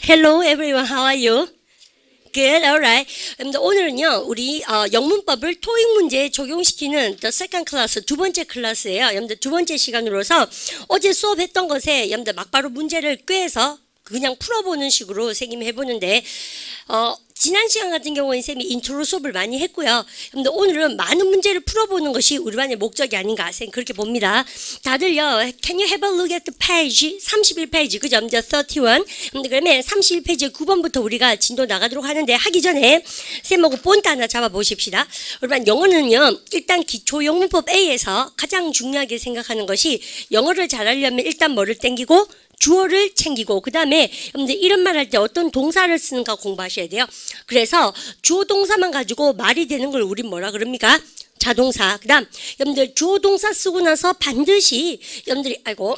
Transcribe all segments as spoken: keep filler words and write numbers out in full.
Hello everyone, how are you? Good, alright. 오늘은요, 우리 어, 영문법을 토익 문제에 적용시키는 the second class, 두 번째 클래스예요. 여러분들 두 번째 시간으로서 어제 수업했던 것에 여러분들 막바로 문제를 꿰서 그냥 풀어보는 식으로 선생님이 해보는데 어, 지난 시간 같은 경우에는 쌤이 인트로 수업을 많이 했고요. 근데 오늘은 많은 문제를 풀어보는 것이 우리 반의 목적이 아닌가 쌤 그렇게 봅니다. 다들요, Can you have a look at the page? 삼십일 페이지, 그죠? 삼십일. 근데 그러면 삼십일 페이지 구 번부터 우리가 진도 나가도록 하는데 하기 전에 쌤하고 본트 하나 잡아보십시다. 우리 반 영어는요, 일단 기초 영문법 A에서 가장 중요하게 생각하는 것이 영어를 잘하려면 일단 뭐를 땡기고 주어를 챙기고 그 다음에 여러분들 이런 말 할 때 어떤 동사를 쓰는가 공부하셔야 돼요. 그래서 주어 동사만 가지고 말이 되는 걸 우린 뭐라 그럽니까? 자동사. 그 다음 여러분들 주어 동사 쓰고 나서 반드시 여러분들이 아이고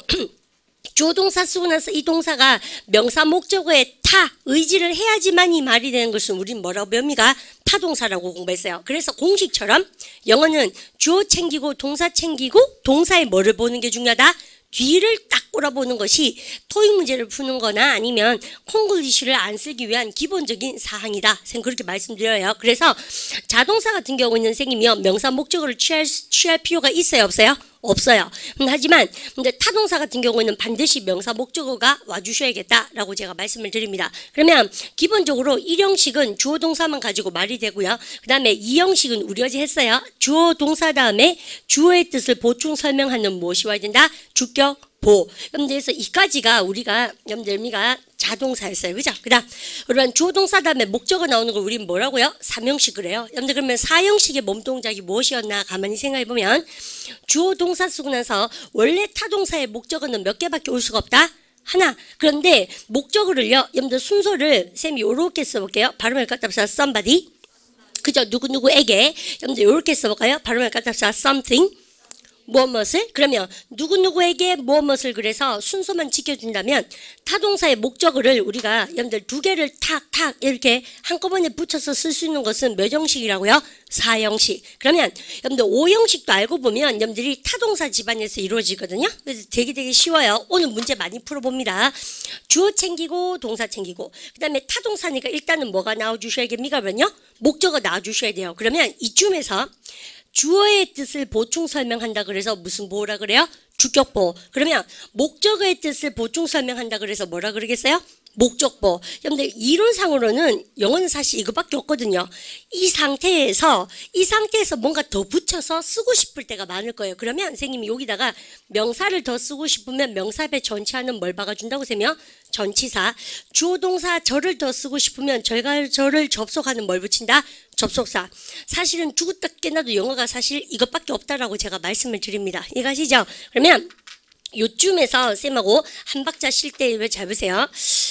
주어 동사 쓰고 나서 이 동사가 명사 목적어에 타 의지를 해야지만 이 말이 되는 것은 우린 뭐라고 배웁니까? 타동사라고 공부했어요. 그래서 공식처럼 영어는 주어 챙기고 동사 챙기고 동사의 뭐를 보는 게 중요하다? 뒤를 딱 꼬라보는 것이 토익 문제를 푸는 거나 아니면 콩글리시를 안 쓰기 위한 기본적인 사항이다. 선생님 그렇게 말씀드려요. 그래서 자동사 같은 경우는 선생님이요, 명사 목적어를 취할, 취할 필요가 있어요? 없어요? 없어요. 하지만 근데 타동사 같은 경우에는 반드시 명사 목적어가 와주셔야겠다라고 제가 말씀을 드립니다. 그러면 기본적으로 일 형식은 주어 동사만 가지고 말이 되고요. 그 다음에 이 형식은 우리 어제 했어요. 주어 동사 다음에 주어의 뜻을 보충 설명하는 무엇이 와야 된다? 주격 보. 그래서 이까지가 우리가 여러분들미가 자동사였어요. 그죠? 그 다음, 그러면 주어 동사 다음에 목적어 나오는 걸 우리는 뭐라고요? 삼 형식을 해요. 여러분들 그러면 사 형식의 몸동작이 무엇이었나 가만히 생각해보면 주어 동사 쓰고 나서 원래 타동사의 목적어는 몇 개밖에 올 수가 없다? 하나. 그런데 목적어를요, 여러분들 순서를 쌤이 요렇게 써볼게요. 발음을 갖다 써 somebody. 그죠? 누구누구에게. 여러분들 요렇게 써볼까요? 발음을 갖다 써 something. 무엇을? 그러면 누구누구에게 무엇을 그래서 순서만 지켜준다면 타동사의 목적어를 우리가 여러분들 두 개를 탁탁 이렇게 한꺼번에 붙여서 쓸 수 있는 것은 몇 형식이라고요? 사 형식. 그러면 여러분들 오 형식도 알고 보면 여러분들이 타동사 집안에서 이루어지거든요. 그래서 되게 되게 쉬워요. 오늘 문제 많이 풀어봅니다. 주어 챙기고 동사 챙기고 그 다음에 타동사니까 일단은 뭐가 나와주셔야겠습니까? 그러면요, 목적어 나와주셔야 돼요. 그러면 이쯤에서 주어의 뜻을 보충 설명한다 그래서 무슨 보호라 그래요? 주격보. 그러면 목적어의 뜻을 보충 설명한다 그래서 뭐라 그러겠어요? 목적보. 여러분들 이론상으로는 영어는 사실 이거밖에 없거든요. 이 상태에서 이 상태에서 뭔가 더 붙여서 쓰고 싶을 때가 많을 거예요. 그러면 선생님이 여기다가 명사를 더 쓰고 싶으면 명사의 전치하는 뭘 박아준다고 세면 전치사. 주어 동사 저를 더 쓰고 싶으면 절과 저를 접속하는 뭘 붙인다? 접속사. 사실은 죽었다 깨나도 영어가 사실 이것밖에 없다라고 제가 말씀을 드립니다. 이해가시죠? 그러면 요쯤에서 쌤하고 한 박자 쉴 때 왜 잘 보세요.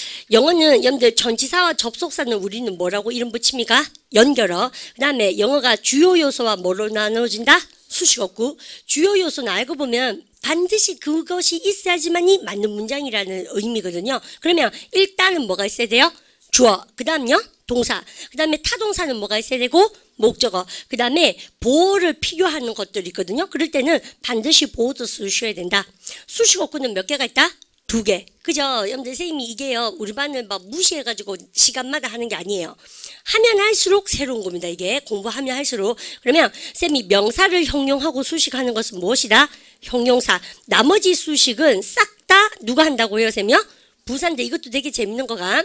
영어는 여러분들 전치사와 접속사는 우리는 뭐라고 이름 붙입니까? 연결어. 그 다음에 영어가 주요 요소와 뭐로 나눠진다? 수식어구. 주요 요소는 알고 보면 반드시 그것이 있어야지만이 맞는 문장이라는 의미거든요. 그러면 일단은 뭐가 있어야 돼요? 주어. 그 다음요? 동사. 그 다음에 타동사는 뭐가 있어야 되고? 목적어. 그 다음에 보호를 필요하는 것들이 있거든요. 그럴 때는 반드시 보호도 쓰셔야 된다. 수식어구는 몇 개가 있다? 두 개. 그죠? 여러분들 선생님이 이게요, 우리 반을 막 무시해가지고 시간마다 하는 게 아니에요. 하면 할수록 새로운 겁니다. 이게 공부하면 할수록. 그러면 쌤이 명사를 형용하고 수식하는 것은 무엇이다? 형용사. 나머지 수식은 싹 다 누가 한다고요, 쌤이요? 부사인데 이것도 되게 재밌는 거가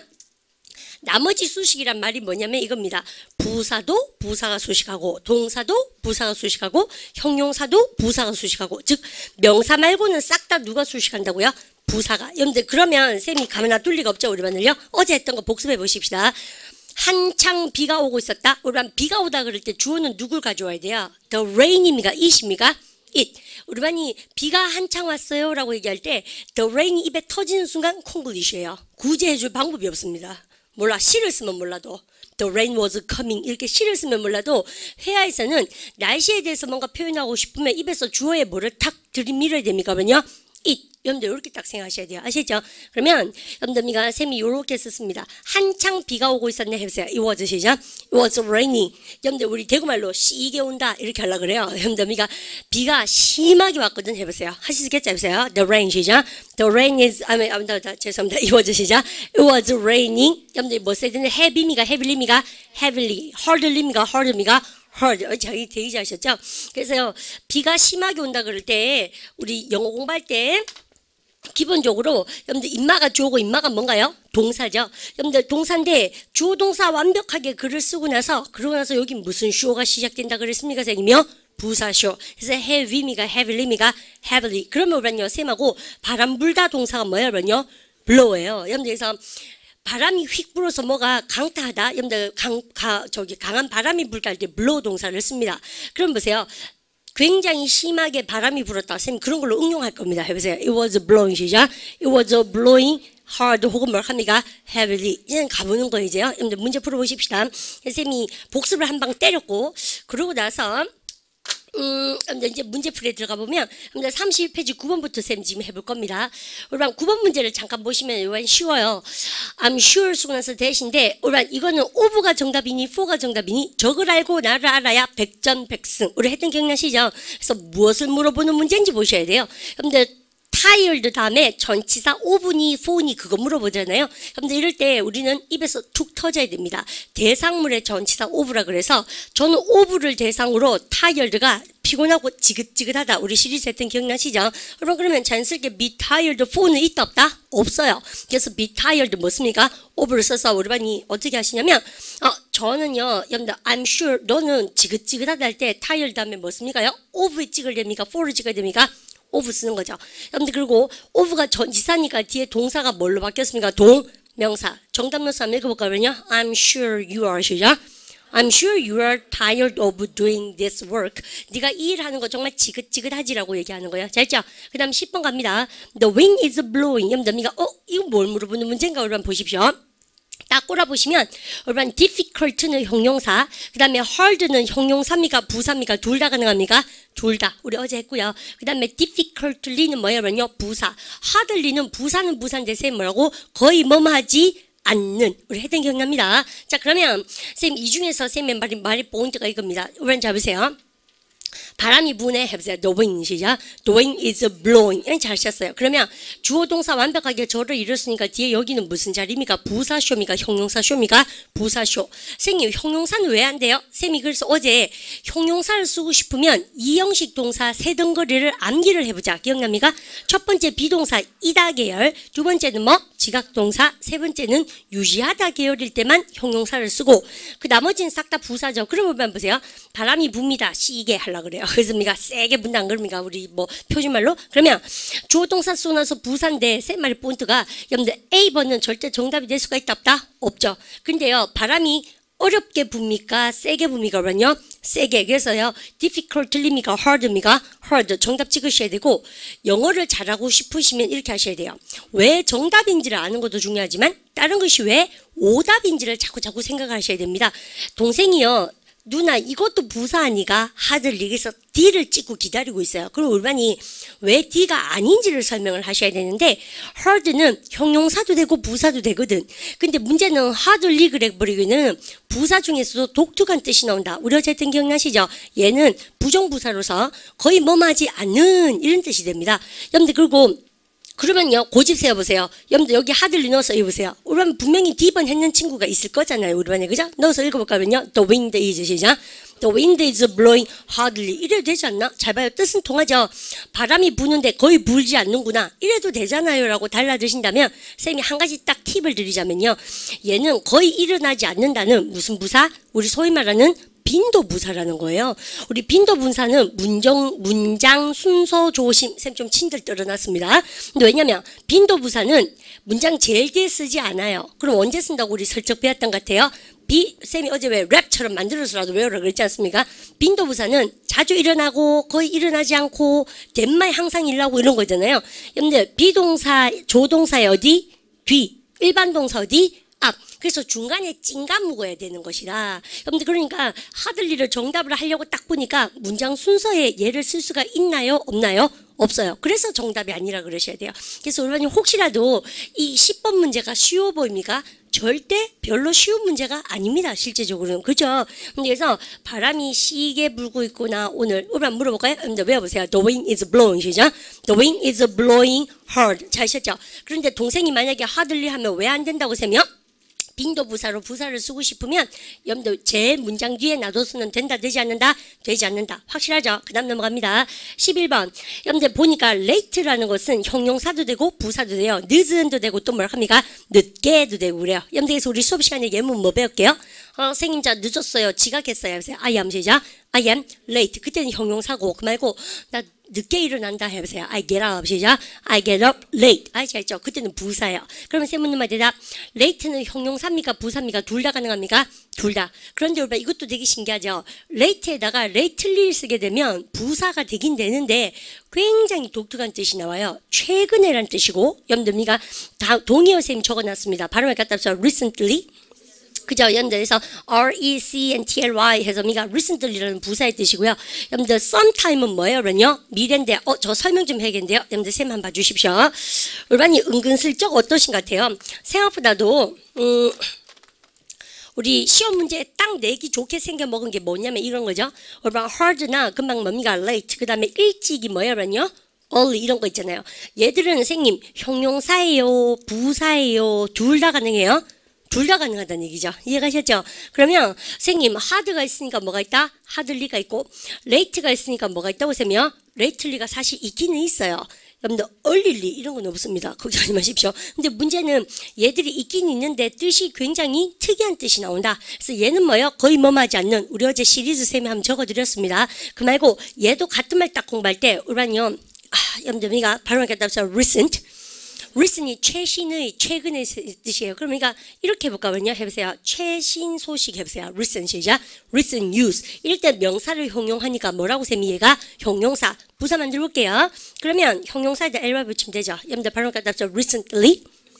나머지 수식이란 말이 뭐냐면 이겁니다. 부사도 부사가 수식하고 동사도 부사가 수식하고 형용사도 부사가 수식하고 즉 명사 말고는 싹 다 누가 수식한다고요? 부사가. 여러분들 그러면 쌤이 가만 놔둘 리가 없죠. 우리 반을요. 어제 했던 거 복습해 보십시다. 한창 비가 오고 있었다. 우리 반 비가 오다 그럴 때 주어는 누굴 가져와야 돼요? The rain입니까? it입니까? it. 우리 반이 비가 한창 왔어요 라고 얘기할 때 the rain이 입에 터지는 순간 콩글리시예요. 구제해 줄 방법이 없습니다. 몰라. 시를 쓰면 몰라도 The rain was coming 이렇게 시를 쓰면 몰라도 회화에서는 날씨에 대해서 뭔가 표현하고 싶으면 입에서 주어의 뭐를 탁 들이밀어야 됩니까? 그러면요 it. 여러분들 이렇게 딱 생각하셔야 돼요. 아시죠? 그러면 여러분들 쌤이 이렇게 썼습니다. 한창 비가 오고 있었네 해보세요. It was 시작. It was raining. 여러분들 우리 대구말로 시게 온다 이렇게 하려고 그래요. 여러분들 비가 심하게 왔거든 해보세요. 하시겠죠? 해보세요. The rain 시작. The rain is 아, 아, 아, 죄송합니다. It was 시작. It was raining. 여러분들 뭐 써야 되는데 heavy미가 heavy미가 heavily, hardly미가 hard미가 hard. 저희 되게 잘하셨죠? 그래서요 비가 심하게 온다 그럴 때 우리 영어 공부할 때 기본적으로 여러분들 인마가 주어고 인마가 뭔가요? 동사죠. 여러분들 동사인데 주어 동사 완벽하게 글을 쓰고 나서 그러고 나서 여기 무슨 쇼가 시작된다 그랬습니까 선생님이요? 부사쇼. 그래서 heavy미가 heavily미가 heavily. 그러면 여러분요 쌤하고 바람 불다 동사가 뭐예요 여러분요? blow예요. 여러분들 그래서 바람이 휙 불어서 뭐가 강타하다. 여러분들 강, 가, 저기 강한 바람이 불다 할 때 blow 동사를 씁니다. 그럼 보세요. 굉장히 심하게 바람이 불었다. 선생님 그런 걸로 응용할 겁니다. 해보세요. It was blowing 시작. It was blowing hard 혹은 뭘 합니까? heavily. 이제는 가보는 거 이제요. 여러분들 문제 풀어보십시다. 선생님이 복습을 한 방 때렸고 그러고 나서 음, 이제 문제풀이에 들어가 보면 삼십일 페이지 구 번부터 쌤 지금 해볼 겁니다. 우리반 구 번 문제를 잠깐 보시면 이건 쉬워요. I'm sure 쓰고 나서 대신데 우리반 이거는 of가 정답이니 for가 정답이니 적을 알고 나를 알아야 백전백승. 우리 했던 기억나시죠? 그래서 무엇을 물어보는 문제인지 보셔야 돼요. 근데 tired 다음에 전치사 of니 for니 그거 물어보잖아요. 근데 이럴 때 우리는 입에서 툭 터져야 됩니다. 대상물의 전치사 of라 그래서 저는 of를 대상으로 tired가 피곤하고 지긋지긋하다. 우리 시리즈 했던 기억나시죠? 여러분 그러면 자연스럽게 be tired for는 있다 없다? 없어요. 그래서 be tired 뭐습니까? of를 써서 우리 반이 어떻게 하시냐면 어, 저는요 여러분들 I'm sure 너는 지긋지긋하다 할 때 tired 다음에 뭐습니까요? of에 찍을 됩니까? for를 찍어야 됩니까? of 쓰는 거죠. 여러분들 그리고 of가 전치사니까 뒤에 동사가 뭘로 바뀌었습니까? 동명사. 정답명사 한번 읽어볼까요? I'm sure you are 시작. I'm sure you are tired of doing this work. 네가 이 일하는 거 정말 지긋지긋하지라고 얘기하는 거예요. 자, 있죠? 그 다음 십 번 갑니다. The wind is blowing. 여러분들 어? 이거 뭘 물어보는 문제인가? 여러분 보십시오. 딱 꼬라보시면 여러분 difficult는 형용사, 그 다음에 hard는 형용사입니까? 부사입니까? 둘 다 가능합니까? 둘 다. 우리 어제 했고요. 그 다음에 difficultly는 뭐예요? 여러분요? 부사. hardly는 부사는 부사인데 쌤 뭐라고? 거의 뭐뭐하지 않는. 우리 했던 기억납니다. 자 그러면 쌤 이 중에서 쌤의 말이 말이 포인트가 이겁니다. 여러분 잡으세요. 바람이 부네 해보세요. The wind 시작. The wind is blowing. 잘 쳤어요. 그러면 주어 동사 완벽하게 저를 이뤘으니까 뒤에 여기는 무슨 자리입니까? 부사쇼입니까? 형용사쇼입니까? 부사쇼. 선생님 형용사는 왜 안 돼요? 쌤이 그래서 어제 형용사를 쓰고 싶으면 이형식 동사 세 덩어리를 암기를 해보자. 기억납니까? 첫 번째 비동사 이다 계열, 두 번째는 뭐? 지각동사, 세 번째는 유지하다 계열일 때만 형용사를 쓰고 그 나머지는 싹 다 부사죠. 그러면 보세요. 바람이 붑니다. 시게 하려고 그래요. 그래서 우리가 세게 분다 안 그럽니까? 우리 뭐 표준말로? 그러면 주어 동사 쓰고 나서 부사인데 세 마리 포인트가 여러분들 A 번은 절대 정답이 될 수가 있다 없다? 없죠. 근데요. 바람이 어렵게 붑니까? 세게 붑니까? 그러면요. 세게. 그래서요. difficultly입니까? hard입니까? hard. 정답 찍으셔야 되고 영어를 잘하고 싶으시면 이렇게 하셔야 돼요. 왜 정답인지를 아는 것도 중요하지만 다른 것이 왜 오답인지를 자꾸 자꾸 생각하셔야 됩니다. 동생이요. 누나 이것도 부사 아니가? 하들 여기서 D를 찍고 기다리고 있어요. 그럼 우리반이 왜 D가 아닌지를 설명을 하셔야 되는데 hard는 형용사도 되고 부사도 되거든. 근데 문제는 hardly 그래버리기는 부사 중에서도 독특한 뜻이 나온다. 우리 어제 했던 기억나시죠? 얘는 부정부사로서 거의 뭐하지 않는 이런 뜻이 됩니다. 여러분들 그리고 그러면요 고집 세워보세요. 여러분들 여기 하들리 넣어서 읽어보세요. 우리반 분명히 D번 했는 친구가 있을 거잖아요. 우리반에 그죠? 넣어서 읽어볼까면요. The wind is 시작. The wind is blowing hardly. 이래도 되지 않나? 잘 봐요. 뜻은 통하죠. 바람이 부는데 거의 불지 않는구나. 이래도 되잖아요. 라고 달라드신다면 쌤이 한 가지 딱 팁을 드리자면요. 얘는 거의 일어나지 않는다는 무슨 부사? 우리 소위 말하는 빈도부사라는 거예요. 우리 빈도분사는 문정, 문장 순서 조심. 쌤 좀 친들 떨어놨습니다. 근데 왜냐면 빈도부사는 문장 제일 뒤에 쓰지 않아요. 그럼 언제 쓴다고 우리 설적 배웠던 것 같아요? 비, 쌤이 어제 왜 랩처럼 만들어서라도 외우라 그랬지 않습니까? 빈도부사는 자주 일어나고 거의 일어나지 않고 된말 항상 일하고 이런 거잖아요. 근데 비동사, 조동사의 어디? 뒤. 일반 동사 어디? 앞. 그래서 중간에 찡가 묵어야 되는 것이다. 여러분들 그러니까 하들리를 정답을 하려고 딱 보니까 문장 순서에 얘를 쓸 수가 있나요? 없나요? 없어요. 그래서 정답이 아니라 그러셔야 돼요. 그래서 여러분이 혹시라도 이 십 번 문제가 쉬워 보입니까? 절대 별로 쉬운 문제가 아닙니다. 실제적으로는. 그죠? 그래서 바람이 시게 불고 있구나. 오늘 우리 한번 물어볼까요? 외워보세요. The wind is blowing. 시죠? The wind is blowing hard. 잘 하셨죠? 그런데 동생이 만약에 hardly 하면 왜 안 된다고 세면? 빈도 부사로 부사를 쓰고 싶으면 여러분들 제 문장 뒤에 놔둬서는 된다 되지 않는다? 되지 않는다. 확실하죠? 그 다음 넘어갑니다. 십일 번 여러분들 보니까 late라는 것은 형용사도 되고 부사도 돼요. 늦은도 되고 또 뭐라 합니까? 늦게도 되고 그래요. 여러분들 그래서 우리 수업 시간에 예문 뭐 배울게요? 어, 선생님 자 늦었어요. 지각했어요. I am 시작. I am late. 그때는 형용사고 그 말고 나 늦게 일어난다 해보세요. I get up 시작. I get up late. 아, 잘했죠? 그때는 부사예요. 그러면 세 문제만 대답. late는 형용사입니까? 부사입니까? 둘 다 가능합니까? 둘 다. 그런데 여러분 이것도 되게 신기하죠? late에다가 lately 쓰게 되면 부사가 되긴 되는데 굉장히 독특한 뜻이 나와요. 최근에란 뜻이고 여러분들이가 다 동의어 선생님 적어놨습니다. 발음을 갖다 써서 recently. 그죠? 여러분들에서 R-E-C-N-T-L-Y 해서 미가 recently라는 부사의 뜻이고요. 여러분들 sometime은 뭐예요? 그러면요? 미래인데 어, 저 설명 좀 해야겠는데요. 여러분들 쌤 한번 봐주십시오. urban이 은근슬쩍 어떠신 것 같아요? 생각보다도 음, 우리 시험 문제에 딱 내기 좋게 생겨 먹은 게 뭐냐면 이런 거죠. urban hard나 금방 뭡니까? late. 그 다음에 일찍이 뭐예요? 그러면요? early 이런 거 있잖아요. 얘들은 선생님 형용사예요? 부사예요? 둘 다 가능해요? 둘 다 가능하다는 얘기죠. 이해가셨죠? 그러면 선생님 하드가 있으니까 뭐가 있다? 하들리가 있고 레이트가 있으니까 뭐가 있다고 하면 레이틀리가 사실 있기는 있어요. 여러분들 얼릴리 이런 건 없습니다. 걱정하지 마십시오. 근데 문제는 얘들이 있긴 있는데 뜻이 굉장히 특이한 뜻이 나온다. 그래서 얘는 뭐예요? 거의 뭐하지 않는 우리 어제 시리즈 쌤이 한번 적어드렸습니다. 그 말고 얘도 같은 말 딱 공부할 때 우리는요. 아, 여러분들 우리가 발음을 갖다 써서 recent recent이 최신의 최근의 뜻이에요. 그러니까 이렇게 해볼까요? 해보세요. 최신 소식 해보세요. recent 시작. recent news. 이럴 때 명사를 형용하니까 뭐라고 쌤이 얘가 형용사. 부사 만들어 볼게요. 그러면 형용사에다 엘와 붙이면 되죠. 여러분들 발음 갖다 써 recently.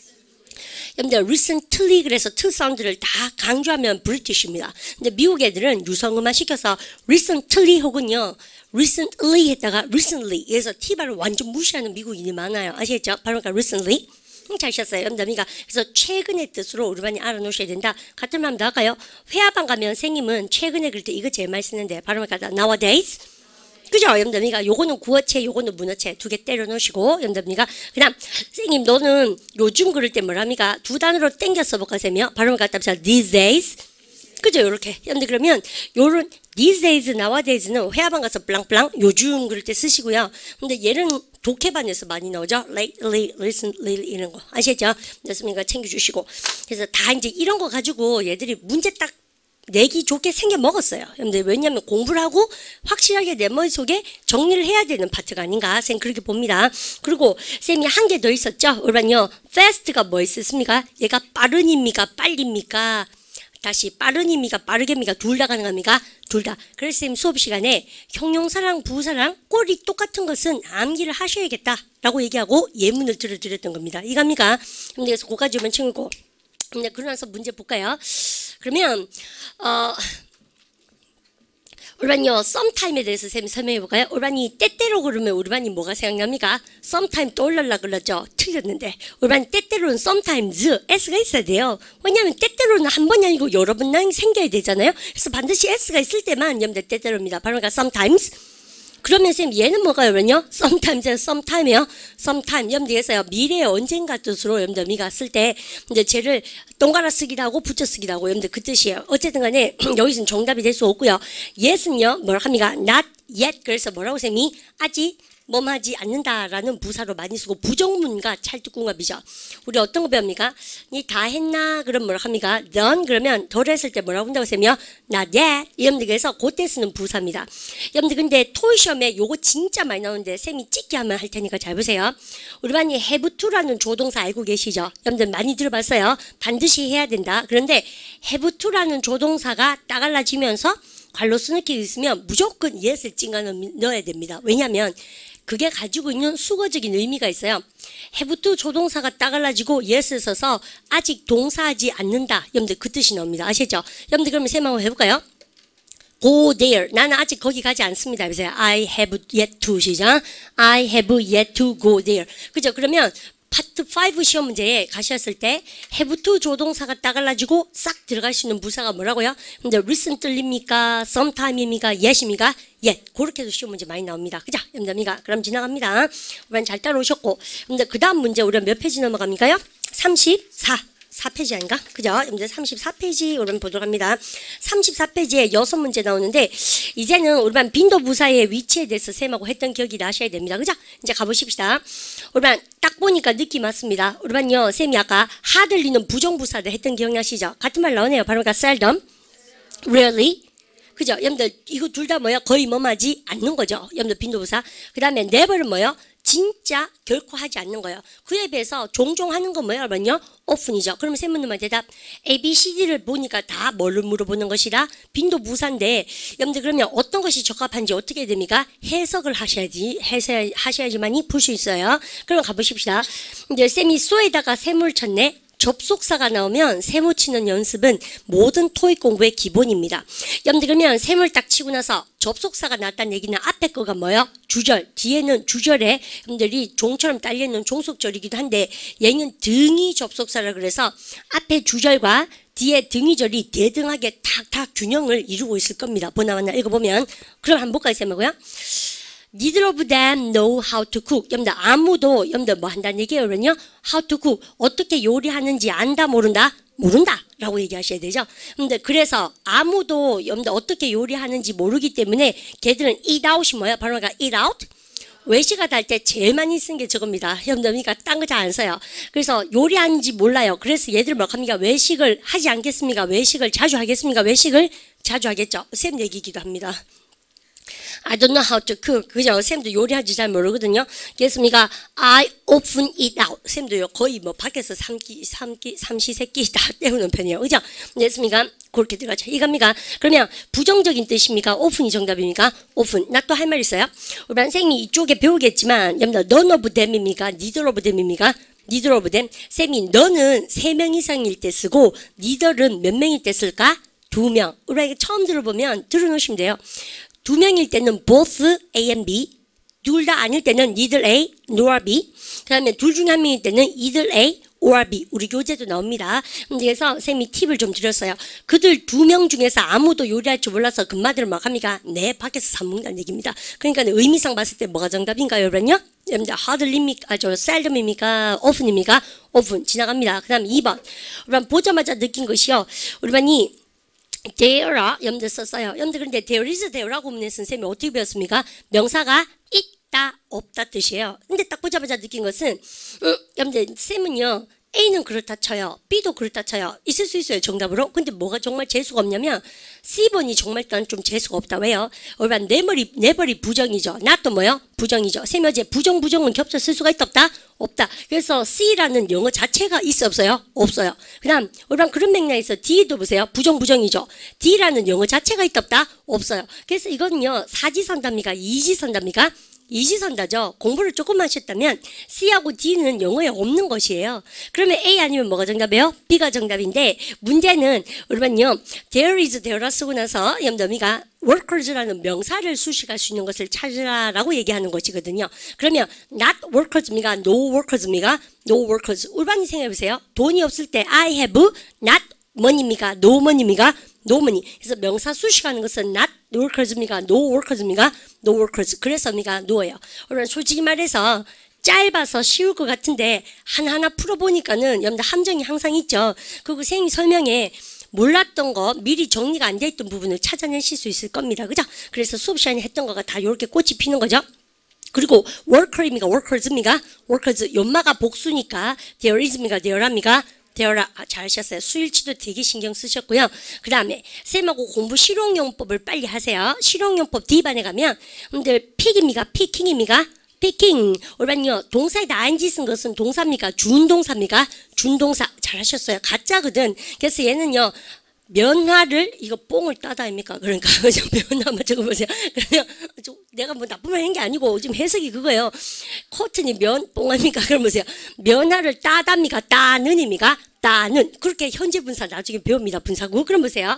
여러분들 recently 그래서 t 사운드를 다 강조하면 British입니다. 근데 미국 애들은 유성음화 시켜서 recently 혹은요 recently 했다가 recently 그래서 t 발을 완전 무시하는 미국인이 많아요. 아시겠죠? 바로 그러니까 recently 음, 잘 셨어요. 여러분들 그래서 최근의 뜻으로 우리 많이 알아놓으셔야 된다. 같은 말 더 할까요? 회화방 가면 선생님은 최근에 그럴 때 이거 제일 많이 쓰는데 바로 그러니까 nowadays 그죠? 여러분들 요거는 구어체 요거는 문어체 두 개 때려 놓으시고 여러분들 그 다음 선생님 너는 요즘 그럴 때 뭐랍니까? 두 단어로 땡겨 써볼까 쌤이요? 발음을 갖다 붙여 these days 그죠? 요렇게 여러분들 그러면 요런 these days nowadays는 회화방 가서 블랑블랑 요즘 그럴 때 쓰시고요. 근데 얘는 독해반에서 많이 나오죠? lately, recently 이런 거 아시겠죠? 그래서 챙겨주시고 그래서 다 이제 이런 거 가지고 얘들이 문제 딱 내기 좋게 생겨 먹었어요. 근데 왜냐하면 공부를 하고 확실하게 내 머릿속에 정리를 해야 되는 파트가 아닌가 쌤 그렇게 봅니다. 그리고 쌤이 한 개 더 있었죠. 그러면요 fast가 뭐 있었습니까? 얘가 빠른입니까? 빨립니까? 다시 빠른입니까? 빠르게입니까? 둘 다 가능합니까? 둘 다. 그래서 쌤 수업 시간에 형용사랑 부사랑 꼴이 똑같은 것은 암기를 하셔야겠다라고 얘기하고 예문을 들어드렸던 겁니다. 이겁니까? 그래서 그까지 오면 챙기고 근데 그러고 나서 문제 볼까요? 그러면 어 우리반요 썸타임에 대해서 쌤이 설명해 볼까요? 우리반이 때때로 그러면 우리반이 뭐가 생각납니까? 썸타임 떠올라라 그러죠? 틀렸는데 우리반 때때로는 sometimes s가 있어야 돼요. 왜냐하면 때때로는 한 번이 아니고 여러 번 생겨야 되잖아요. 그래서 반드시 s가 있을 때만 여러분들 때때로입니다. 바로 그러니까 sometimes 그러면 쌤 얘는 뭐가요? 그러면요 sometimes, sometime이요. sometime 여러분들에서요 미래의 언젠가 뜻으로 여러분들 미가 쓸 때 이제 쟤를 동갈아 쓰기도 하고 붙여 쓰기도 하고 여러분들 그 뜻이에요. 어쨌든 간에 여기서는 정답이 될 수 없고요. yes는요 뭐라 합니까? not yet 그래서 뭐라고 쌤이 아직 뭐하지 않는다라는 부사로 많이 쓰고 부정문과 찰떡궁합이죠. 우리 어떤 거 배웁니까? 니 다 했나? 그럼 뭐라 합니까? done 그러면 덜 했을 때 뭐라고 한다고 하면 not yet 여러분들 그래서 그때 쓰는 부사입니다. 여러분들 근데 토익 시험에 요거 진짜 많이 나오는데 쌤이 찍게 하면 할 테니까 잘 보세요. 우리 반이 have to라는 조동사 알고 계시죠? 여러분들 많이 들어봤어요. 반드시 해야 된다. 그런데 have to라는 조동사가 따갈라지면서 관로 쓰는 게 있으면 무조건 yes을 찡가 넣어야 됩니다. 왜냐하면 그게 가지고 있는 수거적인 의미가 있어요. have to 조동사가 따갈라지고 yes를 써서 아직 동사하지 않는다. 여러분들 그 뜻이 나옵니다. 아시죠? 여러분들 그러면 쌤 한번 해볼까요? go there. 나는 아직 거기 가지 않습니다. 그래서 I have yet to 시작. I have yet to go there. 그죠? 그러면 파트 오 시험 문제에 가셨을 때 have to 조동사가 따갈라지고 싹 들어갈 수 있는 부사가 뭐라고요? 근데 recently입니까? sometime입니까? yes입니까? yet. 그렇게도 시험 문제 많이 나옵니다. 그죠? 염담이가. 그럼 지나갑니다. 우리는 잘 따라오셨고. 근데 그 다음 문제 우리가 몇 페이지 넘어갑니까요? 삼십사. 사 페이지 아닌가? 그죠? 이제 삼십사 페이지 우리는 보도록 합니다. 삼십사 페이지에 여섯 문제 나오는데 이제는 우리만 빈도부사의 위치에 대해서 쌤하고 했던 기억이 나셔야 됩니다. 그죠? 이제 가보십시다. 우리만 딱 보니까 느낌 맞습니다. 우리만요 쌤이 아까 하들리는 부정부사들 했던 기억나시죠? 같은 말 나오네요. 바로 그러니까 seldom, rarely. 그죠? 여러분들 이거 둘 다 뭐야? 거의 뭐하지 않는 거죠. 여러분들 빈도부사. 그 다음에 never는 뭐요? 진짜 결코 하지 않는 거예요. 그에 비해서 종종 하는 건 뭐예요, 여러분요? often이죠. 그러면 세 문제만 대답. A, B, C, D를 보니까 다 뭘로 물어보는 것이라 빈도부사인데 여러분들 그러면 어떤 것이 적합한지 어떻게 됩니까? 해석을 하셔야지 해석하셔야지만이 풀 수 있어요. 그럼 가보십시다. 이제 쌤이 쏘에다가 세물 쳤네. 접속사가 나오면 세모 치는 연습은 모든 토익 공부의 기본입니다. 여러분들 그러면 세모를 딱 치고 나서 접속사가 나왔다는 얘기는 앞에 거가 뭐예요? 주절. 뒤에는 주절에 여러분들이 종처럼 딸려있는 종속절이기도 한데 얘는 등이 접속사라 그래서 앞에 주절과 뒤에 등이절이 대등하게 탁탁 균형을 이루고 있을 겁니다. 보나마나 읽어보면. 그럼 한번 볼까요? 쌤하고요. Neither of them know how to cook. 여러분들 아무도 여러분들 뭐 한다는 얘기예요. 그러면요. How to cook. 어떻게 요리하는지 안다 모른다? 모른다 라고 얘기하셔야 되죠. 근데 그래서 아무도 여러분들 어떻게 요리하는지 모르기 때문에 걔들은 eat out이 뭐야? 바로 그러니까 eat out. 외식하다 할 때 제일 많이 쓴 게 저겁니다. 여러분들 그러니까 딴 거 잘 안 써요. 그래서 요리하는지 몰라요. 그래서 얘들 뭐 합니까? 외식을 하지 않겠습니까? 외식을 자주 하겠습니까? 외식을 자주 하겠죠. 쌤 얘기기도 합니다. I don't know how to cook. 그죠? 쌤도 요리하지 잘 모르거든요. 그렇습니까? I often eat out. 쌤도요, 거의 뭐 밖에서 삼끼, 삼끼, 삼시세끼 다 때우는 편이에요. 그죠? 됐습니까? 그렇게 들어가죠. 이겁니까? 그러면 부정적인 뜻입니까? often이 정답입니까? often. 나 또 할 말 있어요? 우리 선생님이 이쪽에 배우겠지만, 여러분들, none of them입니까? neither of them입니까? neither of them. 쌤이 너는 세 명 이상일 때 쓰고, neither은 몇 명일 때 쓸까? 두 명. 우리 처음 들어보면 들어놓으시면 돼요. 두 명일 때는 both A and B, 둘 다 아닐 때는 neither A nor B, 그 다음에 둘 중에 한 명일 때는 either A or B. 우리 교재도 나옵니다. 그래서 쌤이 팁을 좀 드렸어요. 그들 두 명 중에서 아무도 요리할 줄 몰라서 금마들을 막 합니까? 네, 밖에서 사 먹는다는 얘기입니다. 그러니까 의미상 봤을 때 뭐가 정답인가요, 여러분요? 여러분들 hardly입니까? 아, 저 seldom입니까? often입니까? often. 지나갑니다. 그 다음 이 번. 우리 보자마자 느낀 것이요. 우리 반이 there라 여러분들 썼어요. 여러분들 근데 there is there라고 하면 선생님이 어떻게 배웠습니까? 명사가 있다 없다 뜻이에요. 근데 딱 보자마자 느낀 것은 음, 여러분들 쌤은요 A는 그렇다 쳐요. B도 그렇다 쳐요. 있을 수 있어요 정답으로. 근데 뭐가 정말 재수가 없냐면 씨 번이 정말 일단 좀 재수가 없다. 왜요? 얼반 내 머리 내 머리 부정이죠. 나 또 뭐요? 부정이죠. 쌤 어제 부정 부정은 겹쳐 쓸 수가 있다 없다? 없다. 그래서 C라는 영어 자체가 있어 없어요? 없어요. 그다음 얼반 그런 맥락에서 D도 보세요. 부정 부정이죠. D라는 영어 자체가 있다 없다? 없어요. 그래서 이거는요 사지선답니까? 이지선답니까? 이지선다죠. 공부를 조금 하셨다면 C하고 D는 영어에 없는 것이에요. 그러면 A 아니면 뭐가 정답이에요? B가 정답인데 문제는 여러분요 there is there라 쓰고 나서 염더미가 workers라는 명사를 수식할 수 있는 것을 찾으라라고 얘기하는 것이거든요. 그러면 not workers입니까? no workers입니까? no workers. 울반이 생각해보세요. 돈이 없을 때 I have not money입니까? no money입니까? no money. 그래서 명사 수식하는 것은 not workers입니까? no workers입니까? no workers. 그래서입니까? no예요. 여러분 솔직히 말해서 짧아서 쉬울 것 같은데 하나하나 풀어보니까는 여러분들 함정이 항상 있죠. 그리고 선생님이 설명에 몰랐던 거 미리 정리가 안 돼 있던 부분을 찾아내실 수 있을 겁니다. 그죠? 그래서 수업 시간에 했던 거가 다 이렇게 꽃이 피는 거죠. 그리고 worker입니까? workers입니까? workers. 연마가 복수니까 there is입니까? there랍니까? 되어라. 아, 잘하셨어요. 수일치도 되게 신경 쓰셨고요. 그 다음에 쌤하고 공부 실용용법을 빨리 하세요. 실용용법 D반에 가면 여러분들 픽입니까? 피킹입니까? 피킹. 올반요 동사에다 아이엔지 쓴 것은 동사입니까? 준동사입니까? 준동사. 잘하셨어요. 가짜거든. 그래서 얘는요 면화를 이거 뽕을 따다 아닙니까? 그러니까 면화만 적어보세요. 그러면 내가 뭐 나쁜 말 한 게 아니고 지금 해석이 그거예요. 코튼이 면 뽕합니까? 그럼 보세요. 면화를 따답니까? 따는입니까? 없다는 그렇게 현재 분사 나중에 배웁니다. 분사구. 그럼 보세요.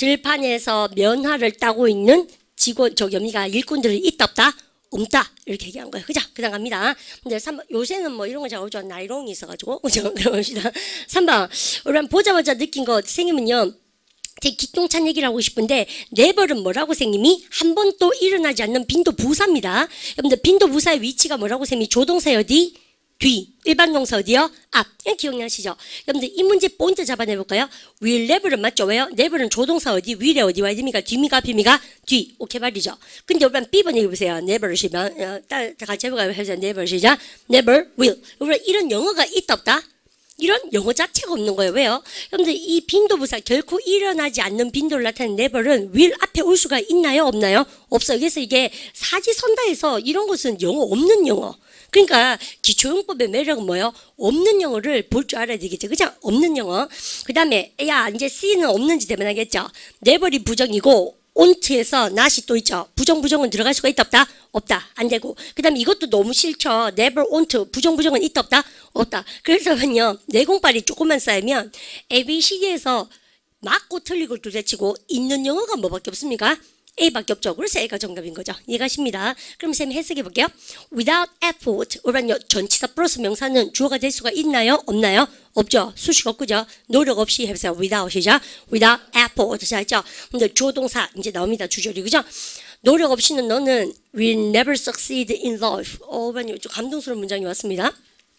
들판에서 면화를 따고 있는 직원 저 여미가 일꾼들이 있다 없다? 없다 이렇게 얘기한 거예요. 그죠? 그다음 갑니다. 근데 삼 번 요새는 뭐 이런 거 잘 오죠. 나이롱이 있어가지고 그죠? 그럽시다. 삼 번 우리 보자마자 느낀 거 선생님은요. 되게 기똥찬 얘기를 하고 싶은데 never은 뭐라고 선생님이 한 번 또 일어나지 않는 빈도 부사입니다. 여러분들 빈도 부사의 위치가 뭐라고 선생님이 조동사 어디? 뒤. 일반 동사 어디요? 앞. 이거 기억나시죠? 여러분들 이 문제 포인트 잡아내볼까요? will never는 맞죠? 왜요? never는 조동사 어디? will에 어디 와야 됩니까? 뒤입니까? 앞입니까? 뒤. 오케이 말이죠. 근데 여러분 B번 얘기해보세요. never 시면 어, 따, 같이 해볼까요? 해서 never 시작. never will. 여러분 이런 영어가 있다 없다? 이런 영어 자체가 없는 거예요. 왜요? 여러분들 이 빈도부사 결코 일어나지 않는 빈도를 나타내는 never는 will 앞에 올 수가 있나요? 없나요? 없어요. 그래서 이게 사지선다해서 이런 것은 영어 없는 영어. 그러니까 기초용법의 매력은 뭐예요? 없는 영어를 볼 줄 알아야 되겠죠. 그죠? 없는 영어. 그 다음에 야 이제 C는 없는지 대변하겠죠. never이 부정이고 onto에서 not이 또 있죠. 부정 부정은 들어갈 수가 있다 없다? 없다. 안 되고. 그 다음에 이것도 너무 싫죠. never onto 부정 부정은 있다 없다? 없다. 그래서는요. 내공빨이 조금만 쌓이면 A, B, C, D에서 맞고 틀리고 둘째치고 있는 영어가 뭐밖에 없습니까? A밖에 없죠. 그래서 A가 정답인 거죠. 이해가십니다. 그럼 쌤 해석해 볼게요. Without effort, 오란요 전치사 플러스 명사는 주어가 될 수가 있나요? 없나요? 없죠. 수식 없고죠. 노력 없이 해보세요. Without이죠. Without effort. 자, 했죠. 근데 주어 동사 이제 나옵니다. 주절이 그죠? 노력 없이는 너는 will never succeed in life. 어, 오란요 좀 감동스러운 문장이 왔습니다.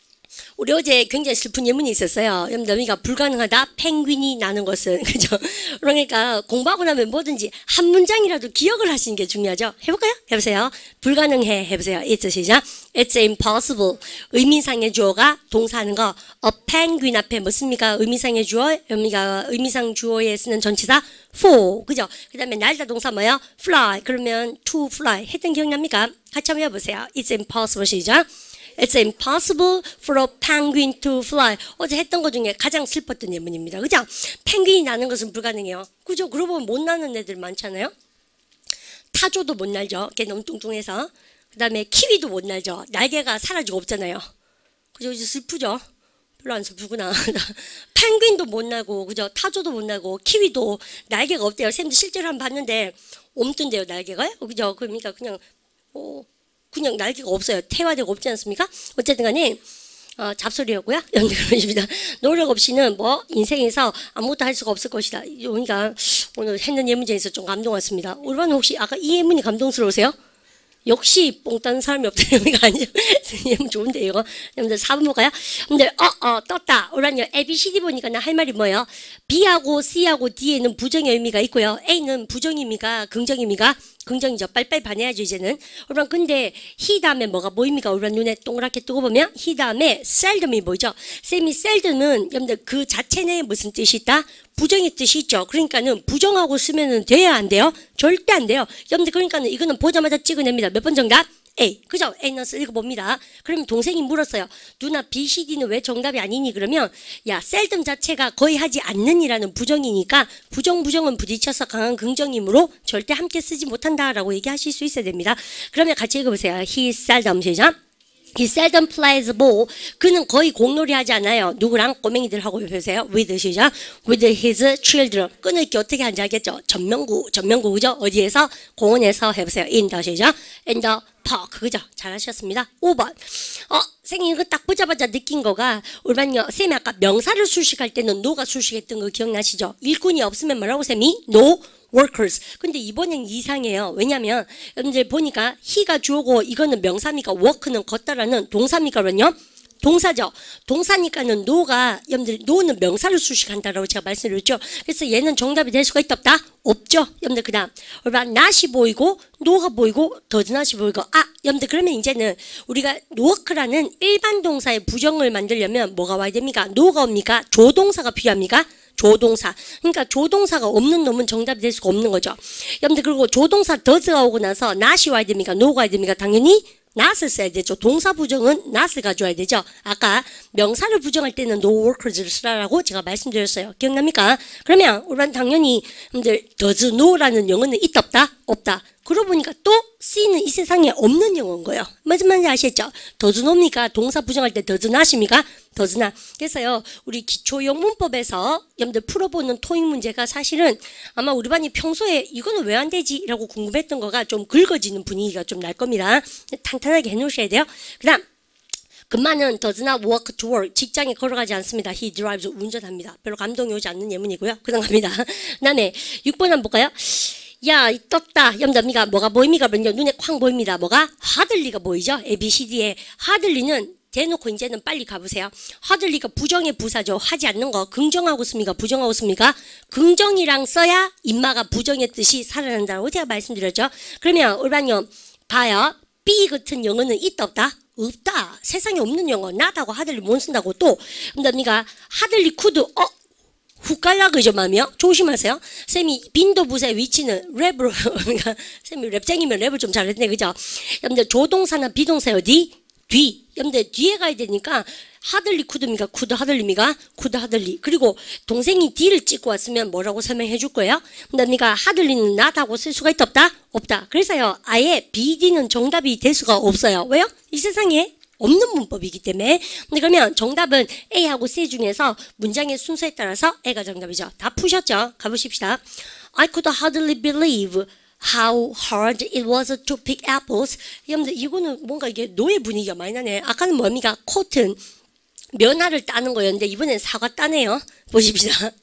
우리 어제 굉장히 슬픈 예문이 있었어요. 여러분들 불가능하다. 펭귄이 나는 것은 그죠? 그러니까 공부하고 나면 뭐든지 한 문장이라도 기억을 하시는 게 중요하죠. 해볼까요? 해보세요. 불가능해 해보세요. It's 시작. It's impossible. 의미상의 주어가 동사하는 거. A penguin 앞에 뭐습니까? 의미상의 주어. 의미가 의미상 주어에 쓰는 전치사 for. 그죠? 그 다음에 날다 동사 뭐예요? fly. 그러면 to fly. 했던 기억납니까? 같이 한번 해보세요. It's impossible 시작. It's impossible for a penguin to fly. 어제 했던 것 중에 가장 슬펐던 예문입니다. 그죠? 펭귄이 나는 것은 불가능해요. 그죠? 그러고 보면 못 나는 애들 많잖아요. 타조도 못 날죠. 걔 너무 뚱뚱해서. 그 다음에 키위도 못 날죠. 날개가 사라지고 없잖아요. 그죠? 이제 슬프죠? 별로 안 슬프구나. 펭귄도 못 날고, 그죠? 타조도 못 날고, 키위도 날개가 없대요. 쌤도 실제로 한번 봤는데, 없던데요, 날개가요? 그죠? 그러니까 그냥, 어, 그냥 날개가 없어요. 태화되고 없지 않습니까? 어쨌든 간에 어, 잡소리였고요. 그러십니다. 노력 없이는 뭐 인생에서 아무것도 할 수가 없을 것이다. 그러니까 오늘 했는 예문제에서 좀 감동 왔습니다. 우리반 혹시 아까 이 예문이 감동스러우세요? 역시 뽕 따는 사람이 없다는 의미가 아니죠. 예문 좋은데 이거. 여러분들 사 번 볼까요? 근데 어, 어 떴다. 우리반요 A, B, C, D 보니까 나 할 말이 뭐예요? B하고 C하고 D에는 부정의 의미가 있고요. A는 부정입니까? 긍정입니까? 긍정이죠. 빨리빨리 반해야죠 이제는. 그럼 근데 he 다음에 뭐가 보입니까? 우리 눈에 동그랗게 뜨고 보면 he 다음에 seldom이 보이죠. 쌤이 seldom은 여러분들 그 자체 내에 무슨 뜻이 있다? 부정의 뜻이 있죠. 그러니까는 부정하고 쓰면은 돼야 안 돼요? 절대 안 돼요. 여러분들 그러니까는 이거는 보자마자 찍어냅니다. 몇 번 정답? A. 그죠? A 넣어서 읽어봅니다. 그러면 동생이 물었어요. 누나 B, C, D는 왜 정답이 아니니? 그러면 야 seldom 자체가 거의 하지 않는이라는 부정이니까 부정 부정은 부딪혀서 강한 긍정이므로 절대 함께 쓰지 못한다라고 얘기하실 수 있어야 됩니다. 그러면 같이 읽어보세요. He seldom 시작. He seldom plays ball. 그는 거의 공놀이 하지 않아요. 누구랑? 꼬맹이들하고 해보세요. With 시작. With his children. 끊을 게 어떻게 하는지 알겠죠? 전명구, 전명구 그죠? 어디에서? 공원에서 해보세요. In the 시작. In the park. 그죠? 잘하셨습니다. 오 번. 어, 선생님 이거 딱 보자마자 느낀 거가 우리반요. 쌤이 아까 명사를 수식할 때는 no가 수식했던 거 기억나시죠? 일꾼이 없으면 뭐라고 쌤이? No workers. 근데 이번엔 이상해요. 왜냐면 여러분들 보니까 he가 주어고 이거는 명사니까 work는 걷다라는 동사니까는요. 동사죠. 동사니까는 no가 여러분들 no는 명사를 수식한다라고 제가 말씀드렸죠. 그래서 얘는 정답이 될 수가 있다 없다? 없죠. 여러분들 그다음 우리가 not이 보이고 no가 보이고 does not이 보이고 아 여러분들 그러면 이제는 우리가 work라는 일반 동사의 부정을 만들려면 뭐가 와야 됩니까? no가 옵니까? 조동사가 필요합니까? 조동사. 그러니까 조동사가 없는 놈은 정답이 될 수가 없는 거죠. 여러분들 그리고 조동사 does가 오고 나서 not이 와야 됩니까? no가 와야 됩니까? 당연히 not을 써야 되죠. 동사 부정은 not을 가져와야 되죠. 아까 명사를 부정할 때는 no workers를 쓰라고 제가 말씀드렸어요. 기억납니까? 그러면 우리는 당연히 여러분들 does no라는 영어는 있다 없다? 없다. 그러고 보니까 또 C는 이 세상에 없는 영어인 거예요. 무슨 말인지 아시겠죠? 더즈노입니까? 동사 부정할 때 더즈나십니까? 더즈나. 그래서요, 우리 기초형 문법에서 여러분들 풀어보는 토익 문제가 사실은 아마 우리 반이 평소에 이거는 왜 안 되지? 라고 궁금했던 거가 좀 긁어지는 분위기가 좀 날 겁니다. 탄탄하게 해놓으셔야 돼요. 그 다음, 금마는 does not walk to work. 직장에 걸어가지 않습니다. He drives. 운전합니다. 별로 감동이 오지 않는 예문이고요. 그 다음 갑니다. 그 다음에 육 번 한번 볼까요? 야, 떴다. 염답니까? 뭐가 보입니까? 먼저 눈에 쾅 보입니다. 뭐가? 하들리가 보이죠? A, B, C, D에. 하들리는 대놓고 이제는 빨리 가보세요. 하들리가 부정의 부사죠. 하지 않는 거. 긍정하고 씁니까? 부정하고 씁니까? 긍정이랑 써야 인마가 부정의 뜻이 살아난다고 제가 말씀드렸죠. 그러면 올반요 봐요. B 같은 영어는 있다 없다? 없다. 세상에 없는 영어. 나다고 하들리 못 쓴다고 또. 염답니까? 하들리 쿠드. 어? 훅 갈라 그죠 맘이요? 조심하세요. 쌤이 빈도 부사의 위치는 랩으로 그러니까 쌤이 랩쟁이면 랩을 좀 잘했네 그죠? 여러분들 조동사나 비동사 어디? 뒤. 여러분들 뒤에 가야 되니까 하들리 쿠드입니까? 쿠드 하들리입니까? 쿠드 하들리. 그리고 동생이 D를 찍고 왔으면 뭐라고 설명해 줄 거예요? 그러니까 하들리는 나다고 쓸 수가 있다 없다? 없다. 그래서요 아예 비, D는 정답이 될 수가 없어요. 왜요? 이 세상에 없는 문법이기 때문에. 근데 그러면 정답은 A하고 C 중에서 문장의 순서에 따라서 A가 정답이죠. 다 푸셨죠? 가보십시다. I could hardly believe how hard it was to pick apples. 여러분들 이거는 뭔가 이게 노예 분위기가 많이 나네. 아까는 뭡니까? 코튼 면화를 따는 거였는데 이번엔 사과 따네요. 보십시다.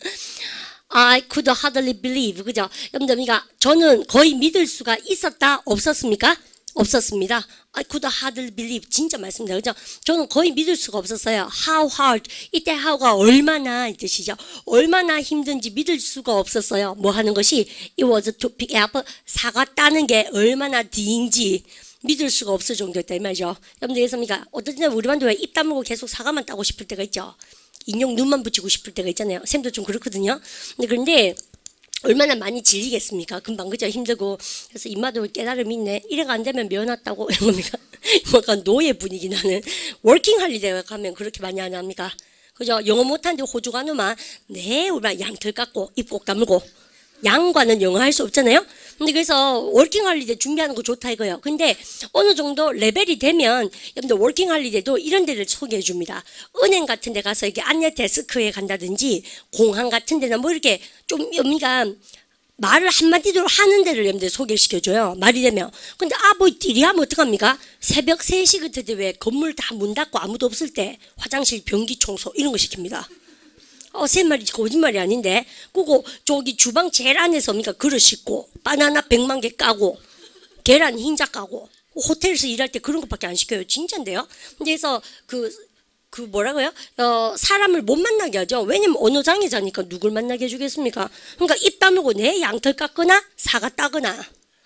I could hardly believe. 그죠? 여러분들 저는 거의 믿을 수가 있었다 없었습니까? 없었습니다. I could hardly believe. 진짜 맞습니다. 그죠? 저는 거의 믿을 수가 없었어요. How hard. 이때 how가 얼마나 이 뜻이죠. 얼마나 힘든지 믿을 수가 없었어요. 뭐 하는 것이 it was to pick up. 사과 따는 게 얼마나 뒤인지 믿을 수가 없을 정도였다 이 말이죠. 여러분들 예습니까? 어떤 때 우리 반도 왜 입 다물고 계속 사과만 따고 싶을 때가 있죠. 인형 눈만 붙이고 싶을 때가 있잖아요. 쌤도 좀 그렇거든요. 근데 그런데 얼마나 많이 질리겠습니까? 금방 그죠? 힘들고. 그래서 입마도 깨달음이 있네. 이래가 안 되면 면 왔다고. 이런 겁니까? 뭔가 노예 분위기 나는. 워킹 할리데이 가면 그렇게 많이 안 합니까? 그죠? 영어 못하는데 호주 가누만 네, 우리 양털 깎고 입 꼭 다물고. 양과는 영어 할 수 없잖아요? 근데 그래서 워킹 할리데이 준비하는 거 좋다 이거예요. 근데 어느 정도 레벨이 되면 여러분들 워킹 할리데이도 이런 데를 소개해 줍니다. 은행 같은 데 가서 이렇게 안내 데스크에 간다든지 공항 같은 데나 뭐 이렇게 좀 여기가 말을 한마디로 하는 데를 여러분들 소개시켜줘요. 말이 되면. 근데 아, 뭐 이리 하면 어떡합니까? 새벽 세 시 같은 데 왜 건물 다 문 닫고 아무도 없을 때 화장실 변기 청소 이런 거 시킵니다. 어, 세 말이 거짓말이 아닌데. 그거 저기 주방 제일 안에서 그러니까 그릇 씻고 바나나 백만 개 까고 계란 흰자 까고 호텔에서 일할 때 그런 것밖에 안 시켜요. 진짜인데요. 그래서 그, 그 뭐라고요? 어, 사람을 못 만나게 하죠. 왜냐면 어느 장에 자니까 누굴 만나게 해주겠습니까? 그러니까 입 다물고 내 양털 깎거나 사과 따거나.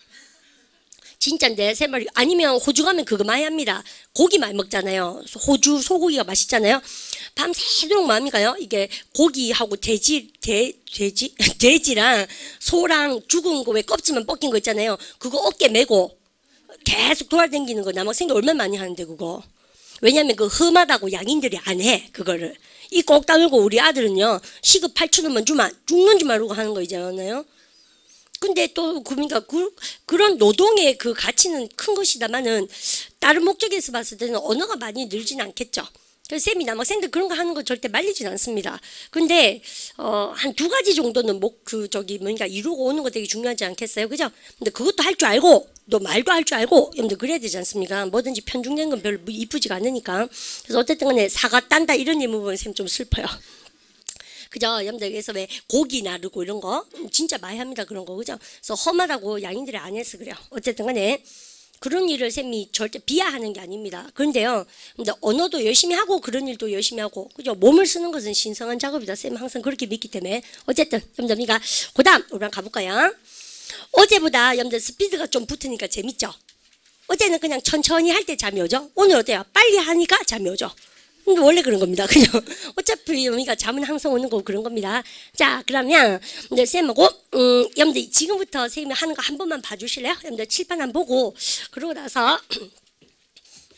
진짜인데 세 마리. 아니면 호주 가면 그거 많이 합니다. 고기 많이 먹잖아요. 호주 소고기가 맛있잖아요. 밤새도록 마음이 가요. 이게 고기하고 돼지, 돼, 돼지, 돼지랑 소랑 죽은 거 왜 껍질만 벗긴 거 있잖아요. 그거 어깨 메고 계속 돌아다니는 거 남학생들 얼마나 많이 하는데 그거. 왜냐면 그 험하다고 양인들이 안 해 그거를. 이 꼭 다물고 우리 아들은요 시급 팔천 원만 주면 죽는 줄 모르고 하는 거 있잖아요. 근데 또 그러니까 그, 그런 노동의 그 가치는 큰 것이다마는 다른 목적에서 봤을 때는 언어가 많이 늘진 않겠죠. 그래서 쌤이 남학생들 그런 거 하는 거 절대 말리진 않습니다. 근데 어, 한 두 가지 정도는 목 그 저기 뭔가 이루고 오는 거 되게 중요하지 않겠어요, 그죠? 근데 그것도 할 줄 알고 또 말도 할 줄 알고 여러분들 그래야 되지 않습니까? 뭐든지 편중된 건 별로 이쁘지가 않으니까. 그래서 어쨌든 간에 사과 딴다 이런 예문 보면 쌤 좀 슬퍼요. 그죠? 여러분들 그래서 왜 고기 나르고 이런 거 진짜 많이 합니다. 그런 거 그죠? 그래서 험하다고 양인들이 안 해서 그래요. 어쨌든 간에 그런 일을 쌤이 절대 비하하는 게 아닙니다. 그런데요, 근데 언어도 열심히 하고 그런 일도 열심히 하고 그죠? 몸을 쓰는 것은 신성한 작업이다. 쌤 항상 그렇게 믿기 때문에 어쨌든 여러분들 그다음 우리 가볼까요? 어제보다 여러분들 스피드가 좀 붙으니까 재밌죠? 어제는 그냥 천천히 할 때 잠이 오죠? 오늘 어때요? 빨리 하니까 잠이 오죠? 근데 원래 그런 겁니다. 그죠? 어차피 여기가 잠은 항상 오는 거고 그런 겁니다. 자, 그러면 이제 쌤하고 음, 여러분들 지금부터 쌤이 하는 거 한 번만 봐주실래요? 여러분들 칠판 한번 보고 그러고 나서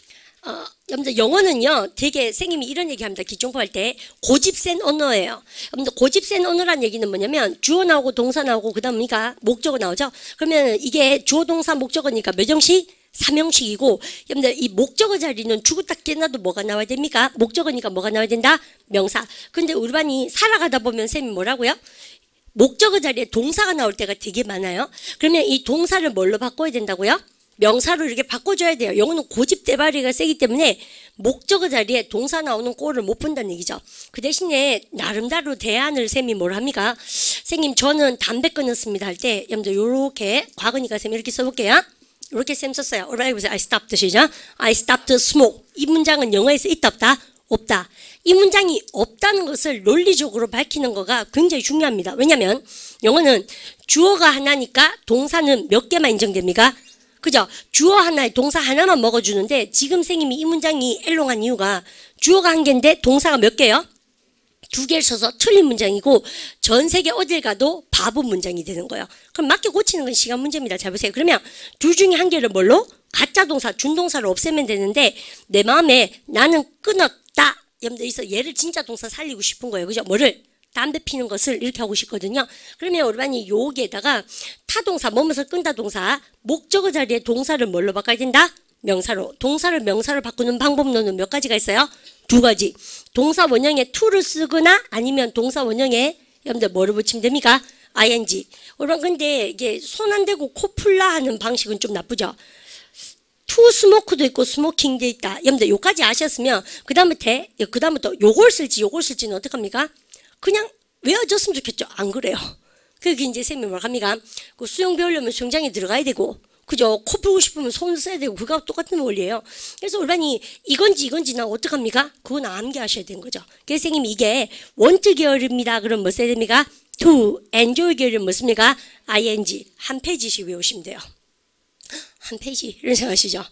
어, 여러분들 영어는요 되게 선생님이 이런 얘기합니다. 기초공부할 때 고집센 언어예요. 여러분들 고집센 언어란 얘기는 뭐냐면 주어 나오고 동사 나오고 그 다음이가 목적어 나오죠. 그러면 이게 주어 동사 목적어니까 몇 형식? 삼 형식이고 여러분들 이 목적어 자리는 죽었다 깨어나도 뭐가 나와야 됩니까? 목적어니까 뭐가 나와야 된다? 명사. 근데 우리 반이 살아가다 보면 쌤이 뭐라고요? 목적어 자리에 동사가 나올 때가 되게 많아요. 그러면 이 동사를 뭘로 바꿔야 된다고요? 명사로 이렇게 바꿔줘야 돼요. 영어는 고집대바리가 세기 때문에 목적어 자리에 동사 나오는 꼴을 못 본다는 얘기죠. 그 대신에 나름대로 대안을 쌤이 뭘 합니까? 선생님 저는 담배 끊었습니다 할 때 여러분들 요렇게 과거니까 쌤 이렇게 써볼게요. 이렇게 쌤 썼어요. Alright, 보세요. I stopped 시작. I stopped smoke. 이 문장은 영어에서 있다 없다? 없다. 이 문장이 없다는 것을 논리적으로 밝히는 거가 굉장히 중요합니다. 왜냐하면 영어는 주어가 하나니까 동사는 몇 개만 인정됩니까? 그죠? 주어 하나에 동사 하나만 먹어주는데 지금 선생님이 이 문장이 엘롱한 이유가 주어가 한 개인데 동사가 몇 개요? 두 개를 써서 틀린 문장이고 전 세계 어딜 가도 바보 문장이 되는 거예요. 그럼 맞게 고치는 건 시간 문제입니다. 잘 보세요. 그러면 둘 중에 한 개를 뭘로? 가짜 동사, 준동사를 없애면 되는데 내 마음에 나는 끊었다. 여러분들 얘를 진짜 동사 살리고 싶은 거예요. 그죠? 뭐를? 담배 피는 것을 이렇게 하고 싶거든요. 그러면 우리 반이 여기에다가 타동사, 뭐뭐서 끈다 동사, 목적어 자리에 동사를 뭘로 바꿔야 된다? 명사로. 동사를 명사로 바꾸는 방법론은 몇 가지가 있어요? 두 가지. 동사 원형에 to를 쓰거나 아니면 동사 원형에 여러분들 뭐를 붙이면 됩니까? 아이엔지. 여러분 근데 이게 손 안 대고 코 풀라 하는 방식은 좀 나쁘죠. to smoke도 있고 smoking도 있다. 여러분들 요까지 아셨으면 그 다음부터 그 다음부터 요걸 쓸지 요걸 쓸지는 어떡합니까? 그냥 외워줬으면 좋겠죠. 안 그래요. 그게 이제 쌤이 뭘 합니까? 그 수영 배우려면 수영장에 들어가야 되고 그죠? 코 풀고 싶으면 손을 써야 되고 그거 똑같은 원리예요. 그래서 우리반이 이건지 이건지 나 어떡합니까? 그건 암기하셔야 되는 거죠. 그래서 선생님이 이게 want 계열입니다. 그럼 뭐 써야 됩니까? to, enjoy 계열은 뭐습니까? 아이엔지. 한 페이지씩 외우시면 돼요. 한 페이지 이런 생각하시죠?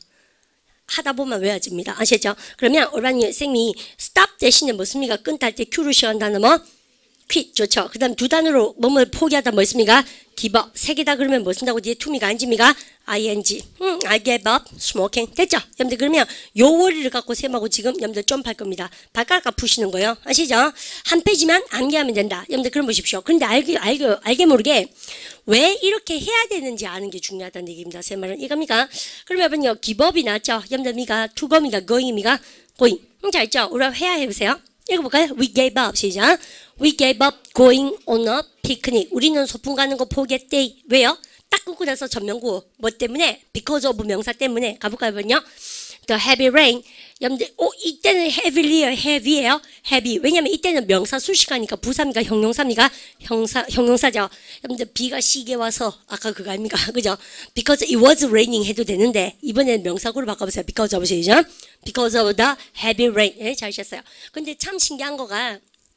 하다 보면 외워집니다. 아시죠? 그러면 우리반이 선생님이 stop 대신에 뭐습니까? 끊다 할 때 Q를 시작한 단어 뭐? quit 좋죠. 그 다음 두 단어로 뭐뭐 포기하다 뭐 있습니까? give up. 세 개 다 그러면 뭐 쓴다고 뒤에 to미가 아닙니까? ing. 음, I gave up smoking. 됐죠? 여러분들 그러면 요 원리를 갖고 쌤하고 지금 여러분들 점프할 겁니다. 발가락 아프시는 거예요. 아시죠? 한 페이지만 암기하면 된다. 여러분들 그럼 보십시오. 근데 알게, 알게, 알게 모르게 왜 이렇게 해야 되는지 아는 게 중요하다는 얘기입니다. 쌤 말은 이겁니까? 그러면 여러분요 give up이 나왔죠? 여러분들 미가 to go입니까? going입니까? going. 음, 잘 있죠? 우리가 회화해보세요. 읽어볼까요? We gave up. 시작. We gave up going on a picnic. 우리는 소풍 가는 거 포기했대. 왜요? 딱 끊고 나서 전명구. 뭐 때문에? Because of 명사 때문에. 가볼까요? The heavy rain. 여러분들, 오, 이때는 heavy예요? heavy예요? heavy. 왜냐면 이때는 명사 수식하니까 부사입니까? 형용사입니까? 형사, 형용사죠. 여러분들, 비가 시게 와서, 아까 그거 아닙니까? 그죠? Because it was raining 해도 되는데, 이번에는 명사구로 바꿔보세요. Because of 시죠? Because of the heavy rain. 네, 잘하셨어요. 근데 참 신기한 거가,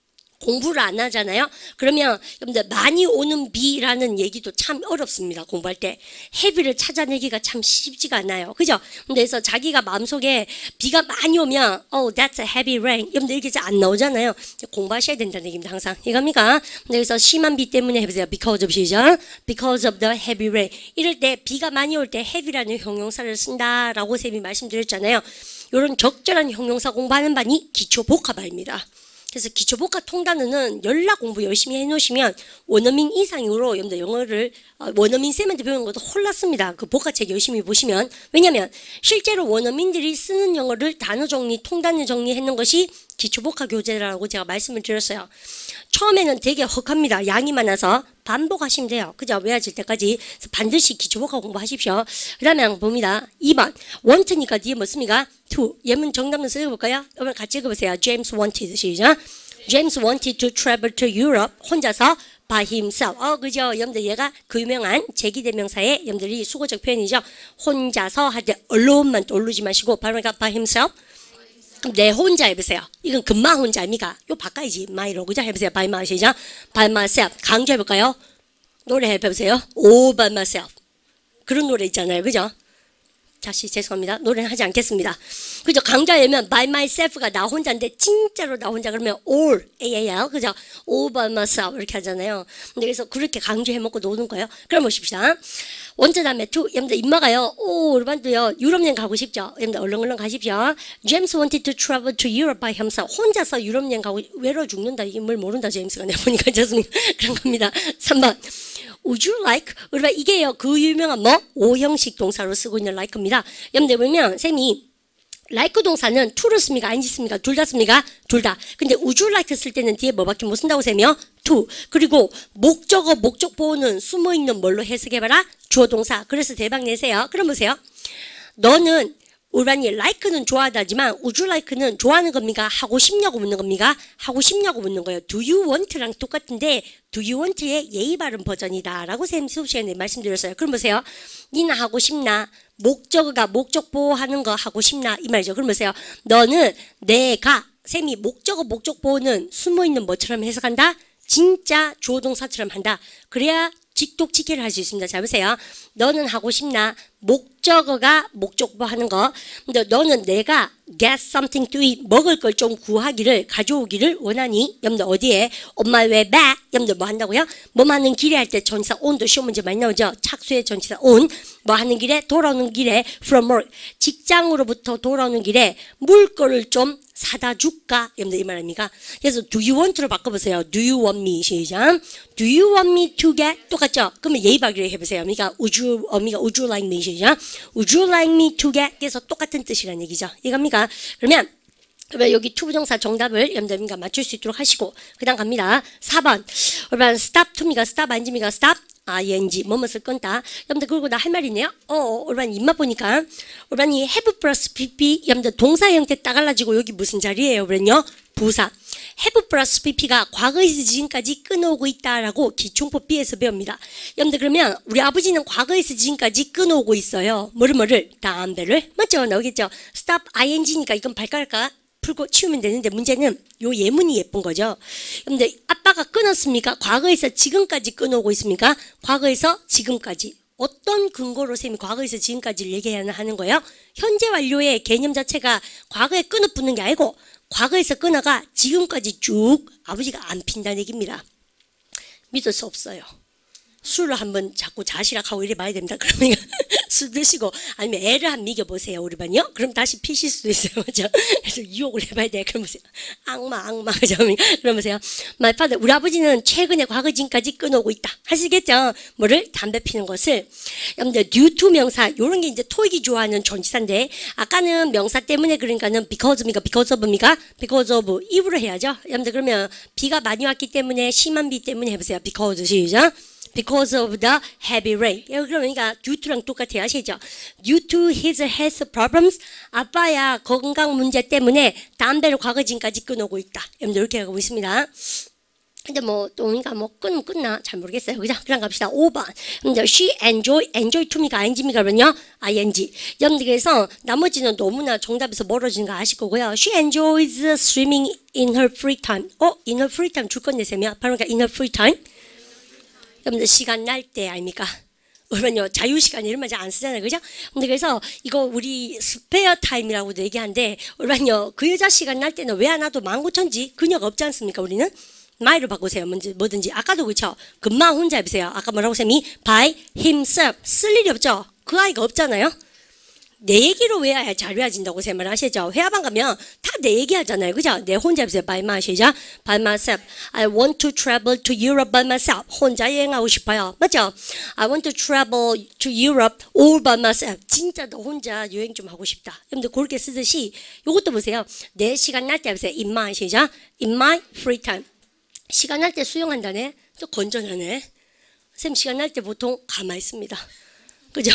공부를 안 하잖아요. 그러면 여러분들 많이 오는 비라는 얘기도 참 어렵습니다. 공부할 때 heavy를 찾아내기가 참 쉽지가 않아요. 그죠? 그래서 자기가 마음속에 비가 많이 오면 oh that's a heavy rain 여러분들 이렇게 안 나오잖아요. 공부하셔야 된다는 얘기입니다. 항상 이겁니까? 그래서 심한 비 때문에 해보세요. Because of 시죠? Because of the heavy rain. 이럴 때 비가 많이 올 때 heavy라는 형용사를 쓴다라고 쌤이 말씀드렸잖아요. 이런 적절한 형용사 공부하는 반이 기초복합화입니다. 그래서 기초복합 통단어는 연락 공부 열심히 해놓으시면 원어민 이상으로 여러분들 영어를 원어민 쌤한테 배우는 것도 홀랐습니다. 그 복합책 열심히 보시면. 왜냐하면 실제로 원어민들이 쓰는 영어를 단어 정리, 통단어 정리했는 것이 기초복합 교재라고 제가 말씀을 드렸어요. 처음에는 되게 헉합니다. 양이 많아서 반복하시면 돼요. 그죠? 외워질 때까지. 그래서 반드시 기초복합 공부하십시오. 그 다음에 한번 봅니다. 이 번 want니까 뒤에 뭐습니까? to. 예문 정답문 써볼까요? 여러분 같이 읽어보세요. James wanted. 시작. James wanted to travel to Europe. 혼자서 by himself. 어, 그죠? 여러분들 얘가 그 유명한 제기대명사의 여러분들이 수고적 표현이죠. 혼자서 할 때 alone만 떠오르지 마시고 바로 by himself. 내 혼자 해보세요. 이건 금방 혼자 아닙니까? 요 바꿔야지. my로. 그죠? 해보세요. by my 시작. by myself. 강조해볼까요? 노래 해보세요. all by myself. 그런 노래 있잖아요. 그죠? 다시 죄송합니다. 노래는 하지 않겠습니다. 그죠? 강좌에면 by myself가 나 혼자인데 진짜로 나 혼자 그러면 all, A-A-L, 그죠? all by myself 이렇게 하잖아요. 근데 그래서 그렇게 강조해먹고 노는 거예요. 그럼 보십시다. 원자 다음에 to, 여러분들 입마가요. 오, 우르반도요. 유럽 여행 가고 싶죠? 여러분들 얼른 얼른 가십시오. James wanted to travel to Europe by himself. 혼자서 유럽 여행 가고 외로워 죽는다. 이게 뭘 모른다, 제임스가. 내가 보니까 죄송해요. 그런 겁니다. 삼 번. Would you like? 우리가 이게요. 그 유명한 뭐? 오형식 동사로 쓰고 있는 like입니다. 여러분들 보면 쌤이 like 동사는 to를 씁니까? 아닌지 씁니까? 둘 다 씁니까? 둘 다. 근데 would you like 쓸 때는 뒤에 뭐밖에 못 쓴다고 쌤이요? to. 그리고 목적어, 목적보호는 숨어있는 뭘로 해석해봐라? 주어 동사. 그래서 대박 내세요. 그럼 보세요. 너는 우리반이 like는 좋아하다지만 would you like는 좋아하는 겁니까? 하고 싶냐고 묻는 겁니까? 하고 싶냐고 묻는 거예요. do you want랑 똑같은데 do you want의 예의 바른 버전이다 라고 쌤 수업 시간에 말씀드렸어요. 그럼 보세요. 니는 하고 싶나? 목적어가 목적 보호하는 거 하고 싶나? 이 말이죠. 그럼 보세요. 너는 내가 쌤이 목적어 목적 보호는 숨어있는 뭐처럼 해석한다? 진짜 주어 동사처럼 한다. 그래야 직독직해를 할 수 있습니다. 잘 보세요. 너는 하고 싶나? 목적어가 목적보 하는 거. 근데 너는 내가 get something to eat, 먹을 걸 좀 구하기를, 가져오기를 원하니? 여러분들 어디에? On my way back. 여러분들 뭐 한다고요? 뭐 하는 길에 할 때 전치사 on도 시험 문제 많이 나오죠? 착수의 전치사 on. 뭐 하는 길에? 돌아오는 길에 from work. 직장으로부터 돌아오는 길에 물건을 좀 사다 줄까? 여러분들 이 말입니까? 그래서 do you want로 바꿔보세요. do you want me? 시작. do you want me to get? 똑같죠? 그러면 예의 바르게 해보세요. 그러니까 would you, 어미가 would you like me? 시작. would you like me to get? 그래서 똑같은 뜻이라는 얘기죠. 이겁니까? 그러면 그러면 여기 to 부정사 정답을 여러분들 맞출 수 있도록 하시고 그 다음 갑니다. 사 번. 그러면 stop to입니까? stop 아닌지입니까? stop ing 뭐뭇을 끈다. 여러분들 그리고 나 할 말이 있네요. 어, 올반 입맛 보니까 올반이 have 플러스 pp 여러분들 동사 형태 딱 갈라지고 여기 무슨 자리예요? 그랬요? 부사. have 플러스 pp가 과거에서 지금까지 끊어오고 있다라고 기총법 B에서 배웁니다. 여러분들 그러면 우리 아버지는 과거에서 지금까지 끊어오고 있어요. 뭐를 뭐를? 담배를. 맞죠? 나오겠죠? stop ing니까 이건 발가락가 풀고 치우면 되는데 문제는 요 예문이 예쁜 거죠. 근데 아빠가 끊었습니까? 과거에서 지금까지 끊어오고 있습니까? 과거에서 지금까지. 어떤 근거로 쌤이 과거에서 지금까지를 얘기해야 하는 거예요? 현재 완료의 개념 자체가 과거에 끊어 붙는 게 아니고 과거에서 끊어가 지금까지 쭉 아버지가 안 핀다는 얘기입니다. 믿을 수 없어요. 술을 한번 자꾸 자시락하고 이래 봐야 됩니다. 그러면 술 드시고 아니면 애를 한번 미겨보세요. 우리 반이요? 그럼 다시 피실 수도 있어요. 그죠? 그래서 유혹을 해봐야 돼. 그럼 보세요. 악마 악마. 그죠? 그럼 보세요. My father, 우리 아버지는 최근에 과거 지금까지 끊어오고 있다. 하시겠죠? 뭐를? 담배 피는 것을. 여러분들 due to 명사 요런 게 이제 토익이 좋아하는 전치사인데 아까는 명사 때문에 그러니까는 because입니까? because of입니까? because of 이유로 해야죠. 여러분들 그러면 비가 많이 왔기 때문에 심한 비 때문에 해보세요. because 시작. Because of the heavy rain. 그러니까 due to랑 똑같아요. 아시죠? Due to his health problems. 아빠야 건강 문제 때문에 담배를 과거 지금까지 끊어오고 있다. 여러분들 이렇게 하고 있습니다. 근데 뭐 또 그러니까 뭐 끊으면 끊나 잘 모르겠어요. 그죠? 그냥 갑시다. 오 번. 근데 she enjoy enjoy to입니까? ing입니까? 그러면요. ing. 여러분들 그래서 나머지는 너무나 정답에서 멀어지는 거 아실 거고요. She enjoys swimming in her free time. 어? in her free time 줄 건데 쌤이야. 바로 그러니까 in her free time. 여러분들 시간 날 때 아닙니까? 그러면요 자유시간 이런 말 잘 안 쓰잖아요. 그죠? 근데 그래서 이거 우리 스페어 타임이라고도 얘기하는데 그러면요 그 여자 시간 날 때는 왜 안 와도 만구천지 그녀가 없지 않습니까? 우리는 my로 바꾸세요. 뭐든지, 뭐든지. 아까도 그렇죠? 금방 혼자 해보세요. 아까 뭐라고 쌤이? by himself. 쓸 일이 없죠? 그 아이가 없잖아요. 내 얘기로 외워야 잘 외워진다고 생각을 하시죠. 회화방 가면 다 내 얘기 하잖아요. 그죠? 내 혼자 해보세요. by myself. by myself. I want to travel to Europe by myself. 혼자 여행하고 싶어요. 맞죠? I want to travel to Europe all by myself. 진짜 너 혼자 여행 좀 하고 싶다. 여러분들 그렇게 쓰듯이 이것도 보세요. 내 시간 날 때 해보세요. in my 시작. in my free time. 시간 날 때 수영한다네. 또 건전하네. 쌤 시간 날 때 보통 가만히 있습니다. 그죠?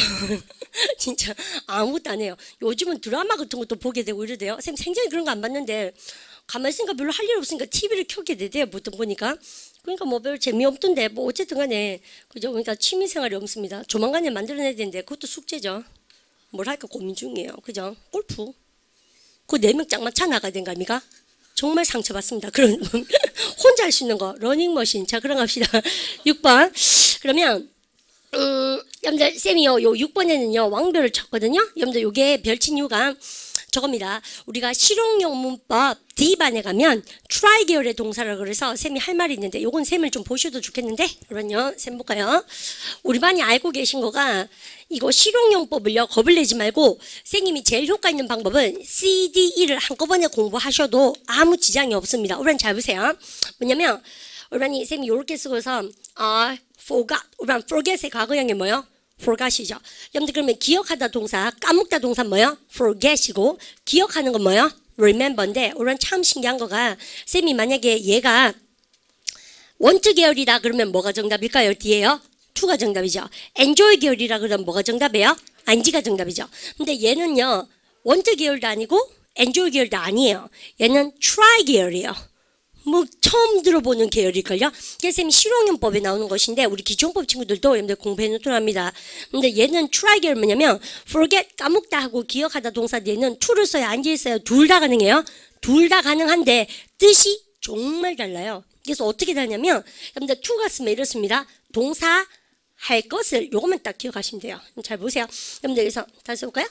진짜 아무것도 안 해요. 요즘은 드라마 같은 것도 보게 되고 이러대요. 쌤 생전에 그런 거 안 봤는데 가만히 있으니까 별로 할 일 없으니까 티비를 켜게 되대요. 보통 보니까. 그러니까 뭐 별 재미없던데 뭐 어쨌든 간에 그죠? 그러니까 취미생활이 없습니다. 조만간에 만들어내야 되는데 그것도 숙제죠. 뭘 할까 고민 중이에요. 그죠? 골프. 그 네 명 짝맞춰 나가야 된가 합니까? 정말 상처받습니다. 그런 혼자 할 수 있는 거 러닝머신. 자 그럼 갑시다. 육 번. 그러면 음, 여러분들 쌤이요 요 육 번에는요 왕별을 쳤거든요. 여러분들 요게 별친 이유가 저겁니다. 우리가 실용용 문법 D반에 가면 try 계열의 동사라 그래서 쌤이 할 말이 있는데 요건 쌤을 좀 보셔도 좋겠는데 그러면요 쌤 볼까요? 우리 반이 알고 계신 거가 이거 실용용법을요 겁을 내지 말고 쌤님이 제일 효과 있는 방법은 C, D, E를 한꺼번에 공부하셔도 아무 지장이 없습니다. 우리 반 잘 보세요. 뭐냐면 우리 반이 쌤이 요렇게 쓰고서 아 forgot 우리 반 forget의 과거형이 뭐요? forget이죠. 여러분들 그러면 기억하다 동사, 까먹다 동사 뭐요? forget이고 기억하는 건 뭐요? remember인데 오늘 참 신기한 거가 쌤이 만약에 얘가 want 계열이다 그러면 뭐가 정답일까요? 뒤에요? to가 정답이죠. enjoy 계열이라 그러면 뭐가 정답이에요? ing가 정답이죠. 근데 얘는요 want 계열도 아니고 enjoy 계열도 아니에요. 얘는 try 계열이에요. 뭐 처음 들어보는 계열일걸요. 그래서 쌤이 실용용법에 나오는 것인데 우리 기존법 친구들도 여러분들 공부해 놓도록 합니다. 근데 얘는 try 계열 뭐냐면 forget 까먹다 하고 기억하다 동사 뒤에는 to를 써야 앉아 있어요. 둘 다 가능해요. 둘 다 가능한데 뜻이 정말 달라요. 그래서 어떻게 다냐면 여러분들 to가 쓰면 이렇습니다. 동사 할 것을 요것만 딱 기억하시면 돼요. 잘 보세요. 여러분들 여기서 다시 볼까요?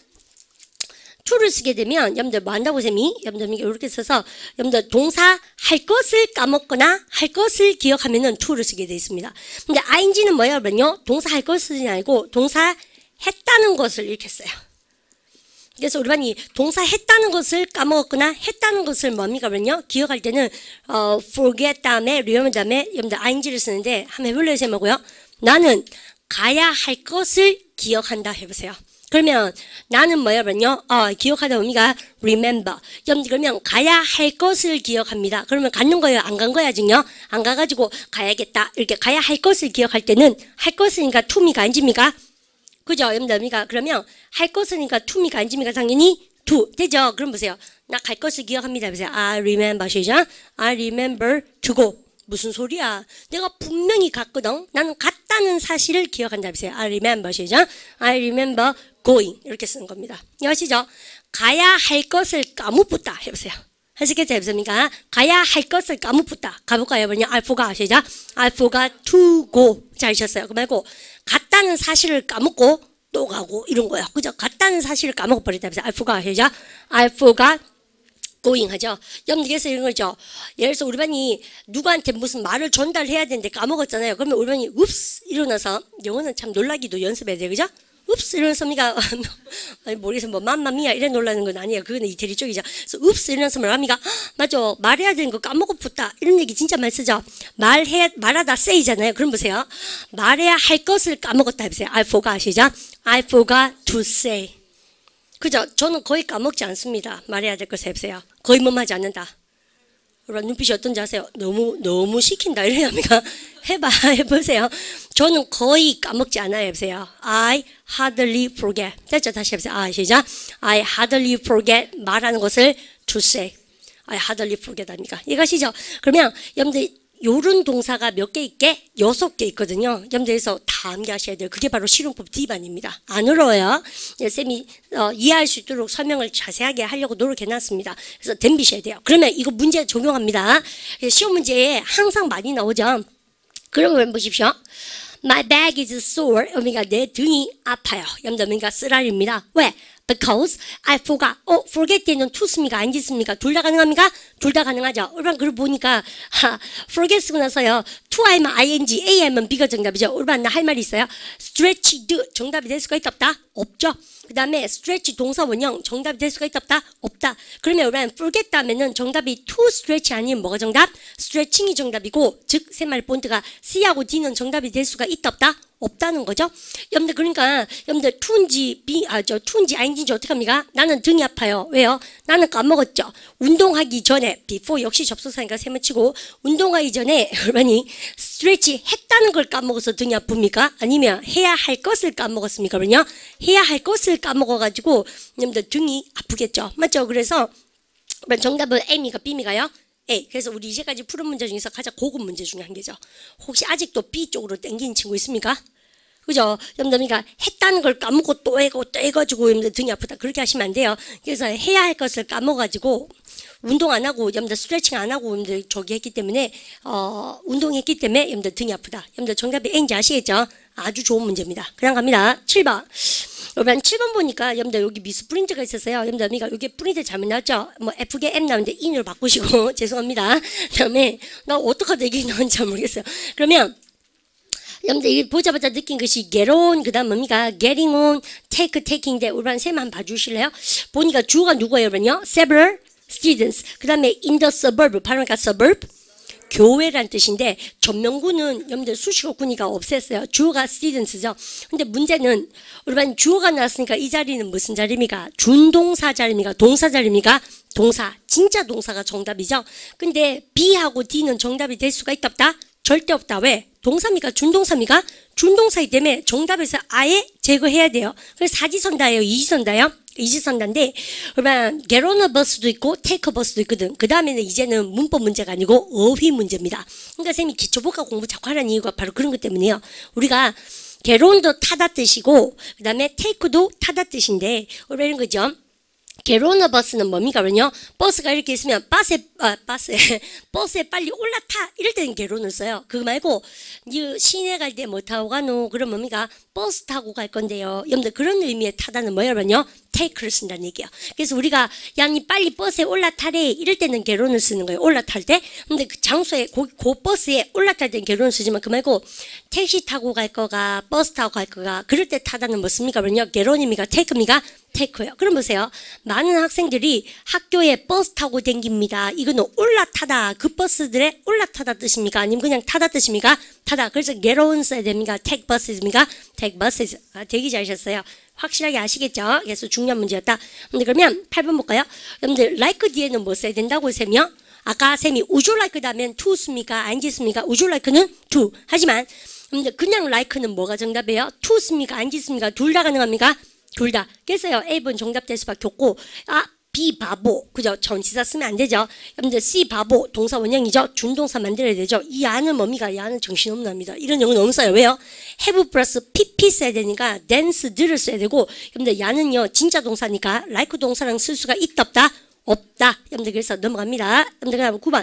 to를 쓰게 되면 여러분들 뭐 한다고 쌤이? 여러분들 이렇게 써서 여러분들 동사 할 것을 까먹거나 할 것을 기억하면은 to를 쓰게 되어 있습니다. 근데 ing는 뭐예요? 여러분요? 동사 할 것이 아니고 동사 했다는 것을 이렇게 써요. 그래서 우리 반이 동사 했다는 것을 까먹었거나 했다는 것을 뭡니까? 그러면요? 기억할 때는 어, forget 다음에 remember 다음에 여러분들 ing를 쓰는데 한번 해볼래요? 쌤 하고요. 나는 가야 할 것을 기억한다 해보세요. 그러면 나는 뭐야 그러면요? 어, 기억하다 의미가 remember. 여러분들 그러면 가야 할 것을 기억합니다. 그러면 갖는 거예요? 안 간 거야 지금요? 안 가가지고 가야겠다. 이렇게 가야 할 것을 기억할 때는 할 것이니까 to미가 아닙니까? 그죠? 여러분들 그러면 할 것이니까 to미가 아닙니까? 당연히 to 되죠? 그럼 보세요. 나 갈 것을 기억합니다. 보세요. I remember 시작. I remember to go. 무슨 소리야? 내가 분명히 갔거든. 나는 갔다는 사실을 기억한다. 보세요. I remember 시작. I remember going 이렇게 쓰는 겁니다. 아시죠? 가야 할 것을 까먹었다 해보세요. 하시겠죠? 해보십니까? 가야 할 것을 까먹었다. 가볼까요? 뭐냐? I forgot 시작. I forgot to go. 잘 하셨어요. 그 말고 갔다는 사실을 까먹고 또 가고 이런 거야. 그죠? 갔다는 사실을 까먹어버렸다. I forgot 시작. I forgot going 하죠. 여러분들께서 이런 거죠. 예를 들어서 우리 반이 누구한테 무슨 말을 전달해야 되는데 까먹었잖아요. 그러면 우리 반이 읍스 일어나서 영어는 참 놀라기도 연습해야 돼요. 그죠? 읍스 이러면서 미가 아니 모르겠어 뭐 맘마미야 이래 놀라는 건 아니에요. 그거는 이태리 쪽이죠. 그래서 읍스 이러면서 뭐랍니까? 맞아 말해야 되는 거 까먹어붙다 이런 얘기 진짜 많이 쓰죠. 말해 말하다 say잖아요. 그럼 보세요. 말해야 할 것을 까먹었다 해보세요. I forgot 시작. I forgot to say. 그죠? 저는 거의 까먹지 않습니다. 말해야 될 것을 해보세요. 거의 뭐하지 않는다. 여러분 눈빛이 어떤지 아세요? 너무 너무 시킨다 이래합니까? 해봐 해보세요. 저는 거의 까먹지 않아요. 해보세요. I hardly forget. 됐죠? 다시 해보세요. 아 시작. I hardly forget 말하는 것을 to say. I hardly forget 합니까? 이해가시죠? 그러면 여러분들 요런 동사가 몇 개 있게? 여섯 개 있거든요. 여러분들에서 다 암기하셔야 돼요. 그게 바로 실용법 D반입니다. 안 어려워요. 쌤이 어, 이해할 수 있도록 설명을 자세하게 하려고 노력해놨습니다. 그래서 덤비셔야 돼요. 그러면 이거 문제 적용합니다. 시험 문제에 항상 많이 나오죠. 그러면 보십시오. My back is sore. 그러니까 내 등이 아파요. 여러분들 그러니까 쓰라립니다. 왜? Because I forgot. 어, forget 때는 to 씁니까? 안 씁니까? 둘 다 가능합니까? 둘 다 가능하죠. 우리반 그걸 보니까 하, forget 쓰고 나서요. to 하면 ing, a 하면 b가 정답이죠. 우리반 나 할 말이 있어요. stretched 정답이 될 수가 있다 없다? 없죠. 그 다음에 stretch 동사 원형 정답이 될 수가 있다 없다? 없다. 그러면 우리반 forget 하면은 정답이 to stretch 아니면 뭐가 정답? stretching이 정답이고 즉 세 말 본드가 C하고 D는 정답이 될 수가 있다 없다? 없다는 거죠. 여러분들 그러니까 여러분들 to인지 B 아저 to인지 ing인지 어떻게 합니까? 나는 등이 아파요. 왜요? 나는 까먹었죠. 운동하기 전에 before 역시 접속사니까 세번 치고 운동하기 전에 여러분이 스트레치 했다는 걸 까먹어서 등이 아픕니까? 아니면 해야 할 것을 까먹었습니까? 그러면요 해야 할 것을 까먹어가지고 여러분들 등이 아프겠죠. 맞죠? 그래서 정답은 A입니까? B입니까요? A. 그래서 우리 이제까지 푸른 문제 중에서 가장 고급 문제 중에 한 개죠. 혹시 아직도 B 쪽으로 땡기는 친구 있습니까? 그죠? 여러분들 그러니까 했다는 걸 까먹고 또 해고 또 해가지고 여러분들 등이 아프다. 그렇게 하시면 안 돼요. 그래서 해야 할 것을 까먹어가지고 운동 안 하고 여러분들 스트레칭 안 하고 여러분들 저기 했기 때문에 어 운동했기 때문에 여러분들 등이 아프다. 여러분들 정답이 A인지 아시겠죠? 아주 좋은 문제입니다. 그냥 갑니다. 칠 번. 여러분 칠 번 보니까 여러분들 여기 미스 프린트가 있었어요. 여러분들 그러니까 여기 프린트 잘못 나왔죠? 뭐 F게 M 나오는데 인으로 바꾸시고 죄송합니다. 그다음에 나 어떡하다 이게 나온지 잘 모르겠어요. 그러면 여러분들 이게 보자마자 느낀 것이 get on 그 다음 뭡니까? getting on, take, taking인데 우리 쌤 한번 봐주실래요? 보니까 주어가 누구예요? 여러분요? several students 그 다음에 in the suburb 발음가 suburb 교회란 뜻인데 전명구는 여러분들 수식어 구니까 없앴어요. 주어가 students죠. 근데 문제는 우리 주어가 나왔으니까 이 자리는 무슨 자리입니까? 준동사 자리입니까? 동사 자리입니까? 동사. 진짜 동사가 정답이죠. 근데 B하고 D는 정답이 될 수가 있다 없다? 절대 없다. 왜? 동사입니까? 준동사입니까? 준동사이기 때문에 정답에서 아예 제거해야 돼요. 그래서 사지선다예요? 이지선다예요? 이지선다인데 그러면 get on a bus도 있고 take a bus도 있거든. 그 다음에는 이제는 문법 문제가 아니고 어휘 문제입니다. 그러니까 선생님이 기초복합 공부 자꾸 하라는 이유가 바로 그런 것 때문이에요. 우리가 get on도 타다 뜻이고 그 다음에 take도 타다 뜻인데 이런 거죠. get on a bus는 뭡니까? 그러면요. 버스가 이렇게 있으면 버스에, 아, 버스에, 버스에 빨리 올라타. 이럴 때는 get on을 써요. 그거 말고, 이 시내 갈 때 뭐 타고 가노? 그럼 뭡니까? 버스 타고 갈 건데요. 여러분들 그런 의미의 타다는 뭐예요? 그러면요. take를 쓴다는 얘기예요. 그래서 우리가, 야, 니 빨리 버스에 올라타래. 이럴 때는 get on을 쓰는 거예요. 올라탈 때. 근데 그 장소에, 그, 그 버스에 올라탈 때는 get on을 쓰지만 그 말고, 택시 타고 갈 거가, 버스 타고 갈 거가, 그럴 때 타다는 뭐습니까? 그러면요. get on입니까? take입니까? 테이크요. 그럼 보세요. 많은 학생들이 학교에 버스 타고 댕깁니다. 이거는 올라타다. 그 버스들의 올라타다 뜻입니까? 아니면 그냥 타다 뜻입니까? 타다. 그래서 get on 써야 됩니까? take buss입니까? take buses. 아, 되게 잘하셨어요. 확실하게 아시겠죠? 그래서 중요한 문제였다. 근데 그러면 팔 번 볼까요? 여러분들 like 뒤에는 뭐 써야 된다고 쌤이요? 아까 쌤이 would you like 다면 to 씁니까? ing 씁니까? would you like는 to. 하지만 근데 그냥 like는 뭐가 정답이에요? to 씁니까? ing 씁니까? 둘 다 가능합니까? 둘 다. 그래서요. A번 정답 될 수밖에 없고 아 B 바보. 그죠? 전치사 쓰면 안 되죠. 여러분들 C 바보. 동사 원형이죠. 준동사 만들어야 되죠. 이 안은 뭡니까? 이 안은 정신없는 합니다. 이런 영어는 없어요. 왜요? have 플러스 pp 써야 되니까 dance 들을 써야 되고 여러분들 야는요. 진짜 동사니까 like 동사랑 쓸 수가 있다 없다? 없다. 여러분들 그래서 넘어갑니다. 여러분들 그다음 구 번.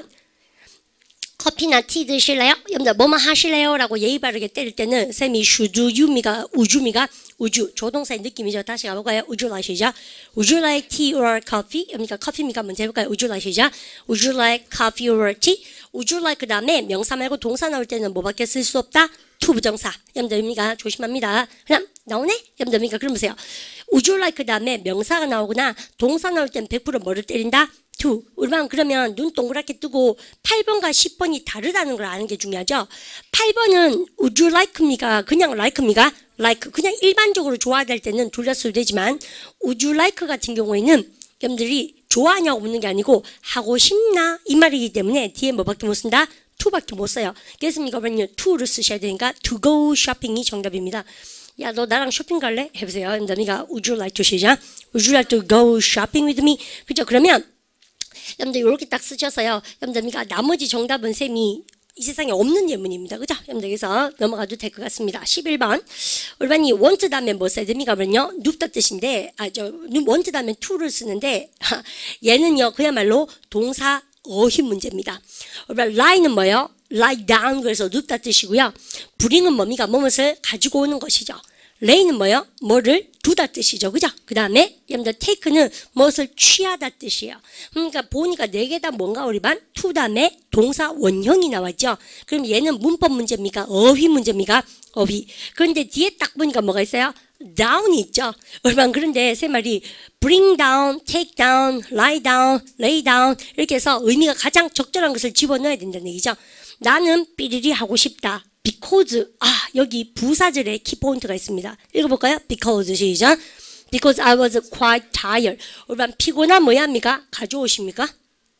커피나 티 드실래요? 여러분들 뭐뭐 하실래요? 라고 예의 바르게 때릴 때는 쌤이 should you입니까? would you입니까? would you. 조동사의 느낌이죠. 다시 가볼까요? would you like 시작. would you like tea or coffee? 여러분들 커피입니까? 먼저 해볼까요? would you like 시작. would you like coffee or tea? would you like 그 다음에 명사 말고 동사 나올 때는 뭐밖에 쓸 수 없다? to 부정사. 여러분들입니까? 조심합니다. 그다음 나오네? 여러분들입니까? 그럼 보세요. would you like 그 다음에 명사가 나오거나 동사 나올 때는 백 퍼센트 뭐를 때린다? to. 우리만 그러면 눈 동그랗게 뜨고 팔 번과 십 번이 다르다는 걸 아는 게 중요하죠. 팔 번은 would you like입니까? 그냥 like입니까? like. 그냥 일반적으로 좋아하다 할 때는 둘 다 써도 되지만 would you like 같은 경우에는 여러분들이 좋아하냐고 묻는 게 아니고 하고 싶나? 이 말이기 때문에 뒤에 뭐밖에 못 쓴다? to밖에 못 써요. 그래서 이거는요 to를 쓰셔야 되니까 to go shopping이 정답입니다. 야, 너 나랑 쇼핑 갈래? 해보세요. 여러분들 would you like to 시작. would you like to go shopping with me? 그죠? 그러면 여러분들 이렇게 딱 쓰셔서요. 여러분들 나머지 정답은 쌤이 이 세상에 없는 예문입니다. 그죠? 여러분들 그래서 넘어가도 될 것 같습니다. 십일 번. 우리반이 want 다음에 뭐 써야 됩니까? 그러면요. 눕다 뜻인데 아, 저 want 다음에 to를 쓰는데 얘는요. 그야말로 동사 어휘 문제입니다. 우리반 lie는 뭐예요? lie down 그래서 눕다 뜻이고요. bring은 뭡니까? 무엇을 가지고 오는 것이죠. lay는 뭐예요? 뭐를 두다 뜻이죠. 그죠? 그 다음에 여러분들 take는 무엇을 취하다 뜻이에요. 그러니까 보니까 네 개 다 뭔가 우리 반 to 다음에 동사 원형이 나왔죠. 그럼 얘는 문법 문제입니까? 어휘 문제입니까? 어휘. 그런데 뒤에 딱 보니까 뭐가 있어요? down이 있죠. 얼마 그런데 세 말이 bring down, take down, lie down, lay down 이렇게 해서 의미가 가장 적절한 것을 집어넣어야 된다는 얘기죠. 나는 삐리리 하고 싶다. because 아 여기 부사절에 키포인트가 있습니다. 읽어볼까요? because 시작. because I was quite tired. 여러분 피곤한 뭐야 합니까? 가져오십니까?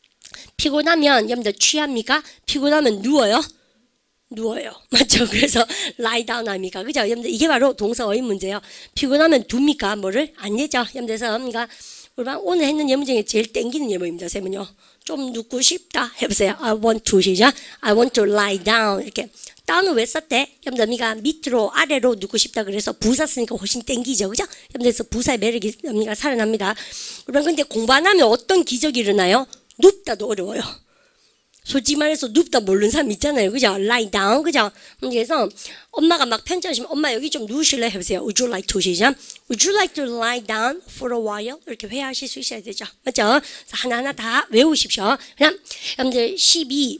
피곤하면 여러분들 취합니까? 피곤하면 누워요? 누워요. 맞죠? 그래서 lie down 합니까? 그죠? 여러분들 이게 바로 동사 어휘 문제예요. 피곤하면 둡니까? 뭐를? 안 내죠. 여러분들 그래서 그러니까 오늘 했는 예문 중에 제일 땡기는 예문입니다. 쌤은요. 좀 눕고 싶다 해보세요. I want to 시작. I want to lie down 이렇게. 다운은 왜 썼대? 염담이가 밑으로 아래로 눕고 싶다 그래서 부사 쓰니까 훨씬 땡기죠, 그죠? 염담에서 부사의 매력이 염미가 살아납니다. 그러면 근데 공부 안 하면 어떤 기적이 일어나요? 눕다도 어려워요. 솔직히 말해서 눕다 모르는 사람 있잖아요, 그죠? Lie down, 그죠? 그래서 엄마가 막 편지하시면 엄마 여기 좀 누우실래 해보세요. Would you like to 시작. Would you like to lie down for a while? 이렇게 회화하실 수 있어야 되죠, 맞죠? 하나하나 다 외우십시오. 그냥 여러분들 십이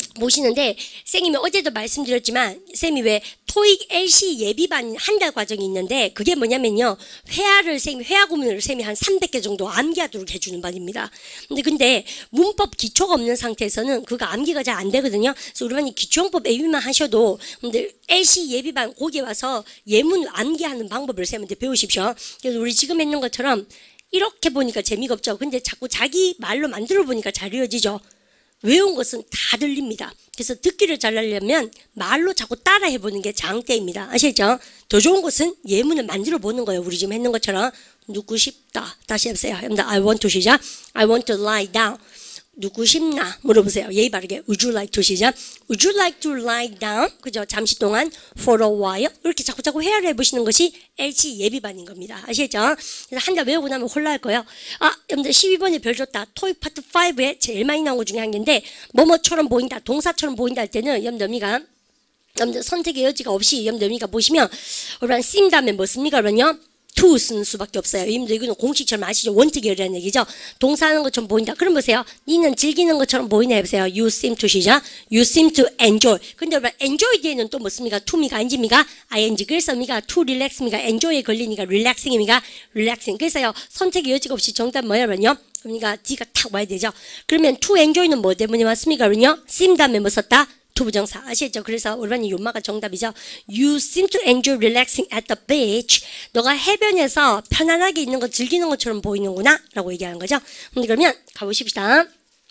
모시는데 쌤이 어제도 말씀드렸지만 쌤이 왜 토익 엘씨 예비반 한 달 과정이 있는데 그게 뭐냐면요, 회화를 쌤이 회화 구문을 쌤이 한 삼백 개 정도 암기하도록 해주는 반입니다. 근데 근데 문법 기초가 없는 상태에서는 그거 암기가 잘 안 되거든요. 그래서 우리 반이 기초용법 예비만 하셔도 근데 엘씨 예비반 거기에 와서 예문 암기하는 방법을 쌤한테 배우십시오. 그래서 우리 지금 했는 것처럼 이렇게 보니까 재미가 없죠. 근데 자꾸 자기 말로 만들어 보니까 잘 이어지죠. 외운 것은 다 들립니다. 그래서 듣기를 잘하려면 말로 자꾸 따라 해보는 게 장대입니다. 아시죠? 더 좋은 것은 예문을 만들어 보는 거예요. 우리 지금 했는 것처럼 눕고 싶다. 다시 해보세요. I want to 시작. I want to lie down. 눕고 싶나? 물어보세요. 예의 바르게. Would you like to 시작. Would you like to lie down? 그죠? 잠시 동안 for a while. 이렇게 자꾸 자꾸 회화를 해보시는 것이 엘씨 예비반인 겁니다. 아시겠죠? 그래서 한 달 외우고 나면 홀라할 거예요. 아, 여러분들 십이 번에 별 줬다. 토익 파트 오에 제일 많이 나온 것 중에 한 개인데 뭐뭐처럼 보인다. 동사처럼 보인다 할 때는 여러분들 여러분들 선택의 여지가 없이 여러분들 보시면 우리가 씀 다음에 뭐 씁니까? 그러면요. to 쓰는 수밖에 없어요. 여러분들 이거는 공식처럼 아시죠? 원특이라는 얘기죠. 동사하는 것처럼 보인다. 그럼 보세요. 니는 즐기는 것처럼 보이네 해보세요. You seem to 시작. You seem to enjoy. 근데 여러분 enjoy 뒤에는 또 뭐 씁니까? to입니까? ing입니까? ing. 그래서 미가 to relax입니까? enjoy에 걸리니까 relaxing입니까? relaxing. 그래서요. 선택의 여지가 없이 정답 뭐냐면요. 그러니까 D가 탁 와야 되죠. 그러면 to enjoy는 뭐 때문에 왔습니까? 그러면요. seem 다음에 뭐 썼다? 부정사 아시겠죠? 그래서 우리반이 요마가 정답이죠. You seem to enjoy relaxing at the beach. 너가 해변에서 편안하게 있는 거 즐기는 것처럼 보이는구나 라고 얘기하는 거죠. 그러면 가보십시다.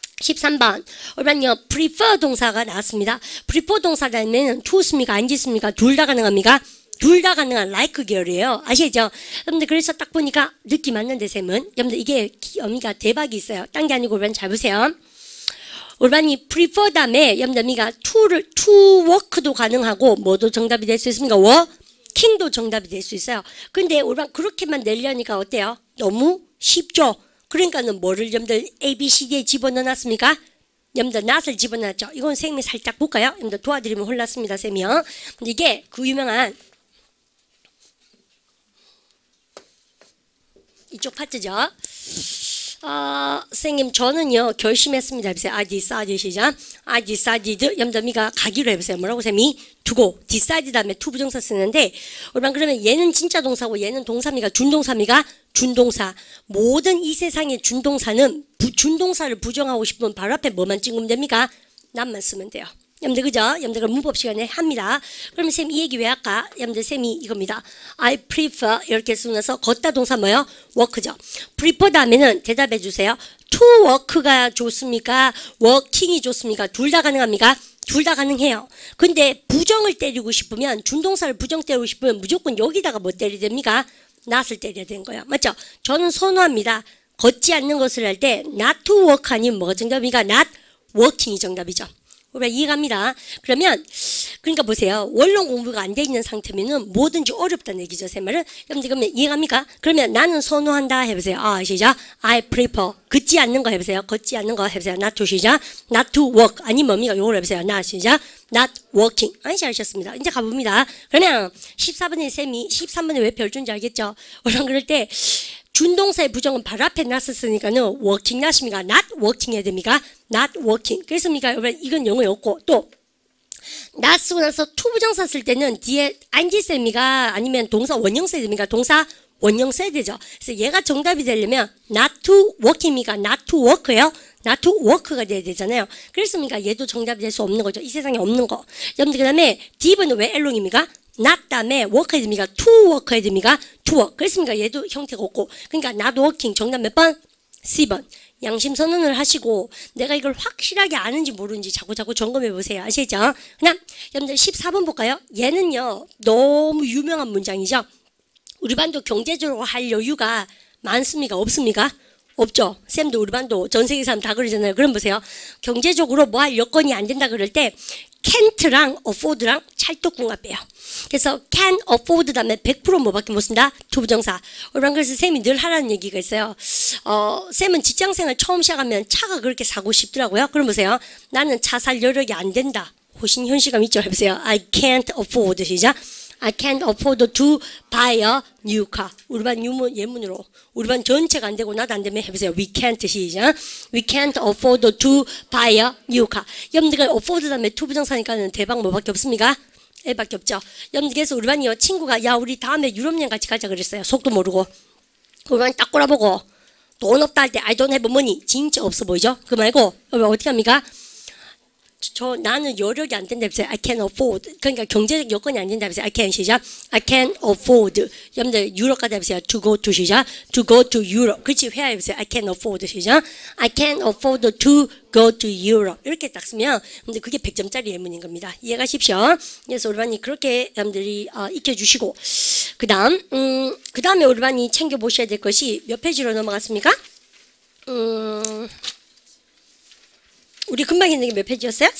십삼 번 우리반요 prefer 동사가 나왔습니다. prefer 동사 다음에는 to습니까? 아니습니까? 둘 다 가능합니까? 둘 다 가능한 like 계열이에요. 아시죠? 여러분들 그래서 딱 보니까 느낌 맞는데 쌤은 여러분들 이게 어미가 대박이 있어요. 딴 게 아니고 우리반 잘 보세요. 우리반이 prefer 다음에 염담이가 to를 to work도 가능하고 뭐도 정답이 될 수 있습니까? working도 정답이 될 수 있어요. 근데 우리반 그렇게만 내려니까 어때요? 너무 쉽죠. 그러니까는 뭐를 염들 A, B, C, D에 집어넣어놨습니까? 염들 not을 집어넣었죠. 이건 쌤이 살짝 볼까요? 염들 도와드리면 혼났습니다, 쌤이요. 근데 이게 그 유명한 이쪽 파트죠. 아, 선생님 저는요 결심했습니다. 해보세요. I decided 시작. I decided 염담이가 가기로 해보세요. 뭐라고 쌤이? 두고 decide 다음에 to 부정사 쓰는데 우리만 그러면 얘는 진짜 동사고 얘는 동사입니까? 준동사입니까? 준동사. 모든 이 세상의 준동사는 부, 준동사를 부정하고 싶으면 바로 앞에 뭐만 찍으면 됩니까? 남만 쓰면 돼요. 여러분들 그죠? 여러분들 문법 시간에 합니다. 그러면 쌤 이 얘기 왜 할까? 여러분들 쌤이 이겁니다. I prefer 이렇게 쓰면서 걷다 동사 뭐요? work죠. prefer 다음에는 대답해 주세요. to work가 좋습니까? working이 좋습니까? 둘 다 가능합니까? 둘 다 가능해요. 근데 부정을 때리고 싶으면 준동사를 부정 때리고 싶으면 무조건 여기다가 뭐 때려야 됩니까? not을 때려야 되는 거예요. 맞죠? 저는 선호합니다. 걷지 않는 것을 할 때 not to work 아니면 뭐가 정답입니까? not working이 정답이죠. 우리가 이해갑니다. 그러면 그러니까 보세요. 원론 공부가 안 돼 있는 상태면은 뭐든지 어렵다는 얘기죠. 제 말은. 여러분들 그러면 이해갑니까? 그러면 나는 선호한다 해보세요. 아 시작. I prefer. 걷지 않는 거 해보세요. 걷지 않는 거 해보세요. Not to 시작. Not to walk. 아니 뭡니까? 요걸 해보세요. Not 시작. Not walking. 아니 잘하셨습니다. 이제 가봅니다. 그러면 십사 번의 쌤이 십삼 번에 왜 별 준지 알겠죠? 우리가 그럴 때 준동사의 부정은 바로 앞에 놨었으니까는 working 놨습니까? not working 해야 됩니까? not working. 그랬습니까? 여러분 이건 영어에 없고 또 not 쓰고 나서 to 부정사 쓸 때는 뒤에 ing 쌤이가 아니면 동사 원형 써야 됩니까? 동사 원형 써야 되죠. 그래서 얘가 정답이 되려면 not to work입니까? not to work예요? not to work가 돼야 되잖아요. 그랬습니까? 얘도 정답이 될 수 없는 거죠. 이 세상에 없는 거. 여러분들 그 다음에 D번은 왜 L롱입니까? not 다음에 work 해야 됩니까? to work 해야 됩니까? to work. 그랬습니까? 얘도 형태가 없고. 그러니까 not working 정답 몇 번? 씨 번. 양심 선언을 하시고 내가 이걸 확실하게 아는지 모르는지 자꾸 자꾸 점검해 보세요. 아시죠? 그냥 여러분들 십사 번 볼까요? 얘는요 너무 유명한 문장이죠. 우리 반도 경제적으로 할 여유가 많습니까? 없습니까? 없죠. 쌤도 우리 반도 전 세계 사람 다 그러잖아요. 그럼 보세요. 경제적으로 뭐 할 여건이 안 된다 그럴 때 can't랑 afford랑 찰떡궁합이에요. 그래서 can afford 다음에 백 퍼센트 뭐밖에 못 쓴다? 투부정사. 우리반 그래서 쌤이 늘 하라는 얘기가 있어요. 어, 쌤은 직장생활 처음 시작하면 차가 그렇게 사고 싶더라고요. 그럼 보세요. 나는 차 살 여력이 안 된다. 훨씬 현실감 있죠. 해보세요. I can't afford. 시작. I can't afford to buy a new car. 우리 반 유문, 예문으로. 우리 반 전체가 안 되고 나도 안 되면 해보세요. We can't 시작. We can't afford to buy a new car. 여러분들 afford 다음에 to 부정사니까는 대박 뭐밖에 없습니까? 애밖에 없죠. 여러분들 그래서 우리 반이요. 친구가 야 우리 다음에 유럽여행 같이 가자 그랬어요. 속도 모르고. 우리 반 딱 꼬라보고 돈 없다 할 때 I don't have money. 진짜 없어 보이죠? 그 말고 어떻게 합니까? 저 나는 여력이 안 된다 해보세요. I can't afford. 그러니까 경제적 여건이 안 된다 해보세요. I can't 시작. I can't afford. 여러분들 유럽 가다 해보세요. To go to 시작. To go to Europe. 그렇지 회화 해보세요. I can't afford 시작. I can't afford to go to Europe. 이렇게 딱 쓰면 근데 그게 백 점짜리 예문인 겁니다. 이해가십시오. 그래서 우리 반이 그렇게 여러분들이 어, 익혀주시고 그 다음 음, 그 다음에 우리 반이 챙겨보셔야 될 것이 몇 페이지로 넘어갔습니까? 음... 우리 금방 했는 게 몇 페이지였어요?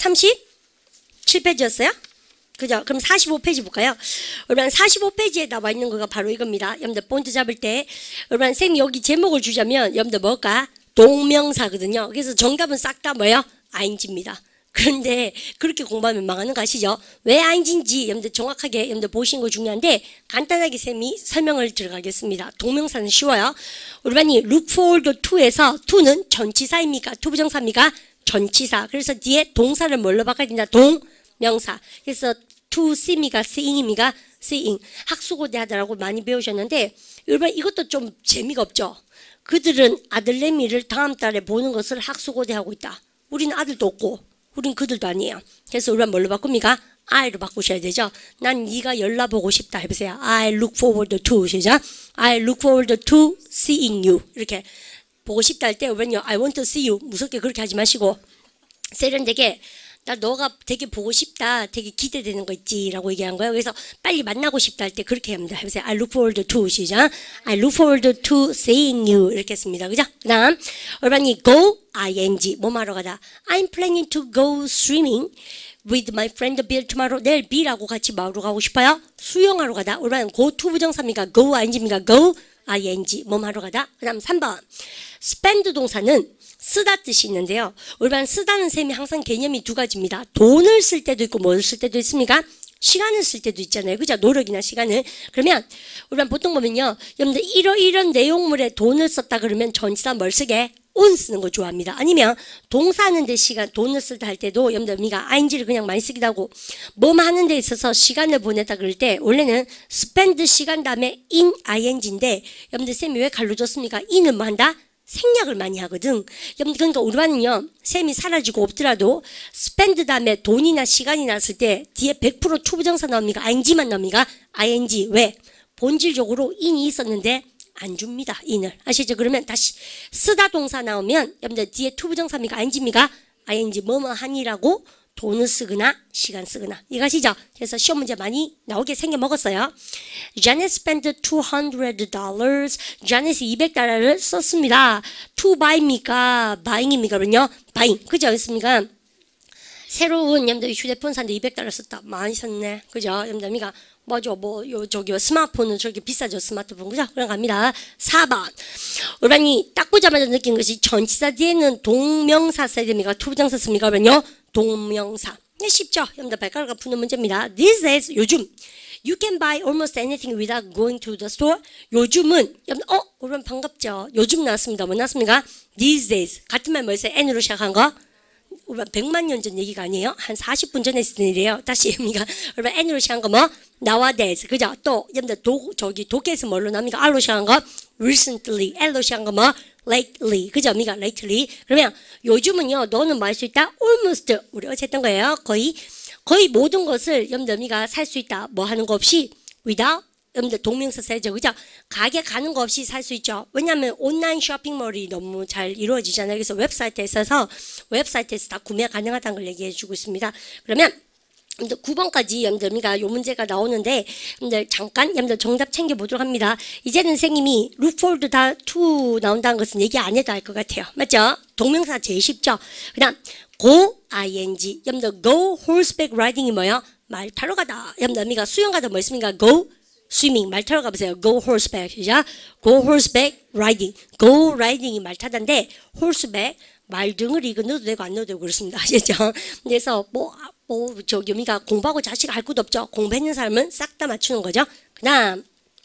삼십칠 페이지였어요? 그죠? 그럼 사십오 페이지 볼까요? 여러분 사십오 페이지에 나와 있는 거가 바로 이겁니다. 여러분들 본트 잡을 때 여러분 쌤이 여기 제목을 주자면 여러분들 뭘까? 동명사거든요. 그래서 정답은 싹 다 뭐예요? 아잉지입니다. 그런데 그렇게 공부하면 망하는 거 아시죠? 왜 아잉지인지 여러분들 정확하게 여러분들 보시는 거 중요한데 간단하게 쌤이 설명을 들어가겠습니다. 동명사는 쉬워요. 우리 반이 look forward to에서 to는 전치사입니까? 투부정사입니까? 전치사. 그래서 뒤에 동사를 뭘로 바꿔야 된다? 동명사. 그래서 to see입니까? seeing입니까? seeing. 학수고대 하더라고 많이 배우셨는데 여러분 이것도 좀 재미가 없죠? 그들은 아들내미를 다음 달에 보는 것을 학수고대하고 있다. 우리는 아들도 없고 우린 그들도 아니에요. 그래서 우리가 뭘로 바꿉니까? I로 바꾸셔야 되죠. 난 네가 열나보고 싶다 해보세요. I look forward to. 시작. I look forward to seeing you. 이렇게. 보고 싶다 할 때 우리는요 I want to see you 무섭게 그렇게 하지 마시고 세련되게 나 너가 되게 보고 싶다 되게 기대되는 거 있지 라고 얘기한 거예요. 그래서 빨리 만나고 싶다 할 때 그렇게 합니다. 해보세요. I look forward to 시작. I look forward to seeing you 이렇게 했습니다. 그죠? 그 다음 얼반이 go ing 뭐 하러 가다 I'm planning to go swimming with my friend Bill tomorrow. 내일 Bill하고 같이 뭐하러 가고 싶어요? 수영하러 가다. 얼반 go to 부정사입니까? go ing입니까? go ing 뭐 하러 가다. 그 다음 삼 번 spend 동사는 쓰다 뜻이 있는데요. 우리반 쓰다는 셈이 항상 개념이 두 가지입니다. 돈을 쓸 때도 있고 뭘 쓸 때도 있습니까? 시간을 쓸 때도 있잖아요. 그죠? 노력이나 시간을. 그러면 우리반 보통 보면요. 여러분들 이런 이런 내용물에 돈을 썼다 그러면 전치사 뭘 쓰게? on 쓰는 거 좋아합니다. 아니면 동사 하는데 시간 돈을 쓸 때 할 때도 여러분들 우리가 ing를 그냥 많이 쓰기도 하고 뭐 하는 데 있어서 시간을 보냈다 그럴 때 원래는 spend 시간 다음에 in ing인데 여러분들 쌤이 왜 갈로 줬습니까? in은 뭐 한다? 생략을 많이 하거든. 여러분들 그러니까 우리 반은요. 쌤이 사라지고 없더라도 spend 다음에 돈이나 시간이 났을 때 뒤에 백 퍼센트 투부정사 나옵니까? ing만 나옵니까? ing. 왜? 본질적으로 in이 있었는데 안 줍니다. in을. 아시죠? 그러면 다시 쓰다 동사 나오면 여러분들 뒤에 투부정사입니까? ing입니까? ing 뭐뭐 하니라고 돈을 쓰거나 시간 쓰거나 이거 아시죠? 그래서 시험 문제 많이 나오게 생겨 먹었어요. Janet spent two hundred dollars. Janet이 이백 달러를 썼습니다. To buy입니까? buying입니까? 그러면요. buying. 그죠? 그렇습니까? 새로운 여러분들 휴대폰 샀는데 이백 달러 썼다. 많이 샀네. 그죠? 여러분들 우리가 뭐죠? 뭐, 요, 저기, 스마트폰은 저렇게 비싸죠? 스마트폰. 그죠? 그럼 갑니다. 사 번. 우리반이 딱 보자마자 느낀 것이 전치사 뒤에는 동명사 써야 됩니까? 투부정사 씁니까? 그러면요. 동명사. 네, 쉽죠? 여러분들 발가락을 푸는 문제입니다. These days, 요즘. You can buy almost anything without going to the store. 요즘은, 여러분, 어? 우리반 반갑죠? 요즘 나왔습니다. 뭐 나왔습니까? These days. 같은 말 뭐였어요? N으로 시작한 거? 백만 년 전 얘기가 아니에요. 한 사십 분 전에 했던 일이에요. 다시 우리가 여러분 N으로 시작한 거 뭐? nowadays. 그죠? 또 여러분들 도 저기 독해에서 뭘로 나옵니까? R로 시작한 거 recently. L로 시작한 거 뭐? lately. 그죠? 우리가 lately. 그러면 요즘은요. 너는 뭐 할 수 있다? almost. 우리 어제 했던 거예요. 거의 거의 모든 것을 여러분들 우리가 살 수 있다. 뭐 하는 거 없이 without 여러분들 동명사 써야죠. 그죠? 가게 가는 거 없이 살 수 있죠. 왜냐하면 온라인 쇼핑몰이 너무 잘 이루어지잖아요. 그래서 웹사이트에 있어서 웹사이트에서 다 구매 가능하다는 걸 얘기해 주고 있습니다. 그러면 여러분들 구 번까지 여러분들 요 문제가 나오는데 여러분들 잠깐 여러분들 정답 챙겨보도록 합니다. 이제는 선생님이 look forward 다 to 나온다는 것은 얘기 안 해도 알 것 같아요. 맞죠? 동명사 제일 쉽죠? 그 다음 go ing 여러분들 go horseback riding이 뭐예요? 말 타러 가다. 여러분들 의미가 수영 가다 뭐 있습니까? go swimming 말 타러 가보세요. go horseback 그죠? go horseback riding go riding이 말 타다인데 horseback 말등을 이거 넣어도 되고 안 넣어도 되고 그렇습니다. 아시죠? 그래서 뭐 뭐, 저, 여미가 공부하고 자식 할 것도 없죠. 공부했는 사람은 싹 다 맞추는 거죠. 그 다음,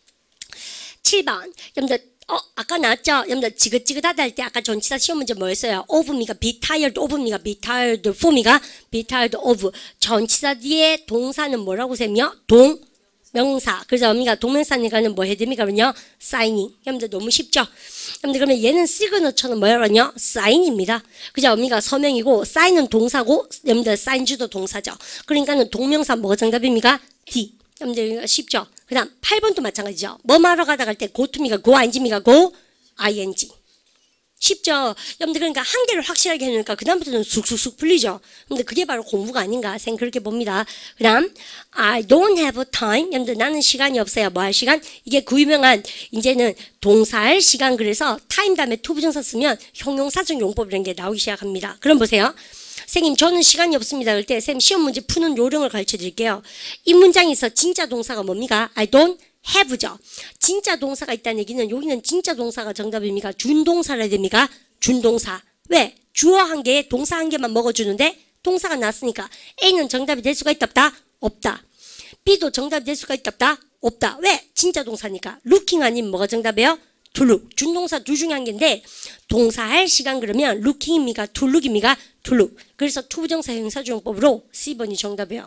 칠 번. 여러분들, 어, 아까 나왔죠? 여러분들, 지긋지긋하다 할 때 아까 전치사 시험 문제 뭐였어요? of미가 be tired of미가 be tired for미가 be tired of. 전치사 뒤에 동사는 뭐라고 셈이요? 동, 명사. 그래서 어미가 동명사니까는 뭐 해야 됩니까? 그러면요? signing. 여러분들 너무 쉽죠? 여러분들 그러면 얘는 시그너처는 뭐라고요? 사인입니다. 그죠? 어미가 서명이고 사인은 동사고 여러분들 사인주도 동사죠. 그러니까는 동명사 뭐가 정답입니까? D. 여러분들 쉽죠? 그 다음 팔 번도 마찬가지죠. 뭐 말하러 가다 갈 때 go to입니까? go ing입니까? go ing. 쉽죠? 여러분들 그러니까 한 개를 확실하게 해놓으니까 그 다음부터는 쑥쑥쑥 풀리죠. 근데 그게 바로 공부가 아닌가 생각 그렇게 봅니다. 그 다음 I don't have time. 여러분들 나는 시간이 없어요. 뭐 할 시간? 이게 그 유명한 이제는 동사할 시간 그래서 time 다음에 to 부정사 쓰면 형용사적 용법이라는 게 나오기 시작합니다. 그럼 보세요. 선생님 저는 시간이 없습니다. 그럴 때 선생님 시험 문제 푸는 요령을 가르쳐 드릴게요. 이 문장에서 진짜 동사가 뭡니까? I don't have죠. 진짜 동사가 있다는 얘기는 여기는 진짜 동사가 정답입니까? 준동사라 해야 됩니까? 준동사. 왜? 주어 한 개에 동사 한 개만 먹어주는데 동사가 나왔으니까 A는 정답이 될 수가 있다 없다? 없다. B도 정답이 될 수가 있다 없다? 없다. 왜? 진짜 동사니까. looking 아니면 뭐가 정답이에요? to look. 준동사 둘 중에 한 개인데 동사 할 시간 그러면 looking입니까? to look입니까? to look. 그래서 to 부정사 형사주용법으로 C 번이 정답이에요.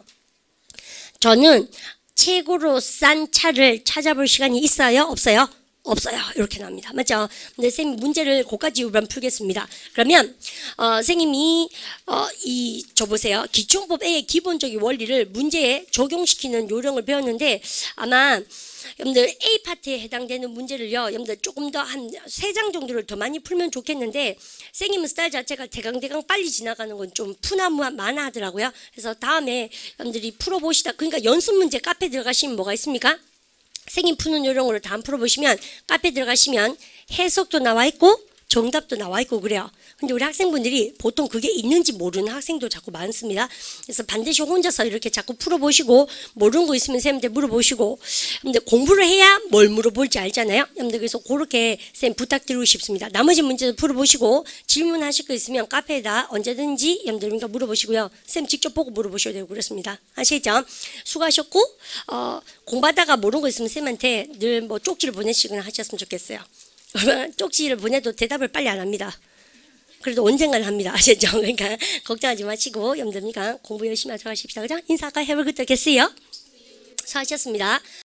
저는 최고로 싼 차를 찾아볼 시간이 있어요? 없어요? 없어요. 이렇게 나옵니다. 맞죠? 근데 선생님 문제를 그까지 우선 풀겠습니다. 그러면 어, 선생님이 어, 이 저 보세요. 기초법 A의 기본적인 원리를 문제에 적용시키는 요령을 배웠는데 아마 여러분들 A 파트에 해당되는 문제를요. 여러분들 조금 더 한 세 장 정도를 더 많이 풀면 좋겠는데 선생님 스타일 자체가 대강대강 빨리 지나가는 건 좀 푸나무한 만하더라고요. 그래서 다음에 여러분들이 풀어보시다. 그러니까 연습 문제 카페 들어가시면 뭐가 있습니까? 선생님 푸는 요령으로 다 풀어보시면 카페 들어가시면 해석도 나와 있고 정답도 나와 있고 그래요. 근데 우리 학생분들이 보통 그게 있는지 모르는 학생도 자꾸 많습니다. 그래서 반드시 혼자서 이렇게 자꾸 풀어보시고 모르는 거 있으면 선생님한테 물어보시고 근데 공부를 해야 뭘 물어볼지 알잖아요. 여러분들 그래서 그렇게 선생님 부탁드리고 싶습니다. 나머지 문제도 풀어보시고 질문하실 거 있으면 카페에다 언제든지 여러분들 그러니까 물어보시고요. 선생님 직접 보고 물어보셔도 되고 그렇습니다. 아시겠죠? 수고하셨고 어, 공부하다가 모르는 거 있으면 선생님한테 늘 뭐 쪽지를 보내시거나 하셨으면 좋겠어요. 쪽지를 보내도 대답을 빨리 안 합니다. 그래도 언젠가는 합니다. 아시죠? 그러니까 걱정하지 마시고 여러분들 공부 열심히 하도록 하십시다. 그죠? 인사 아까 해볼 것도 겠어요? 수고하셨습니다.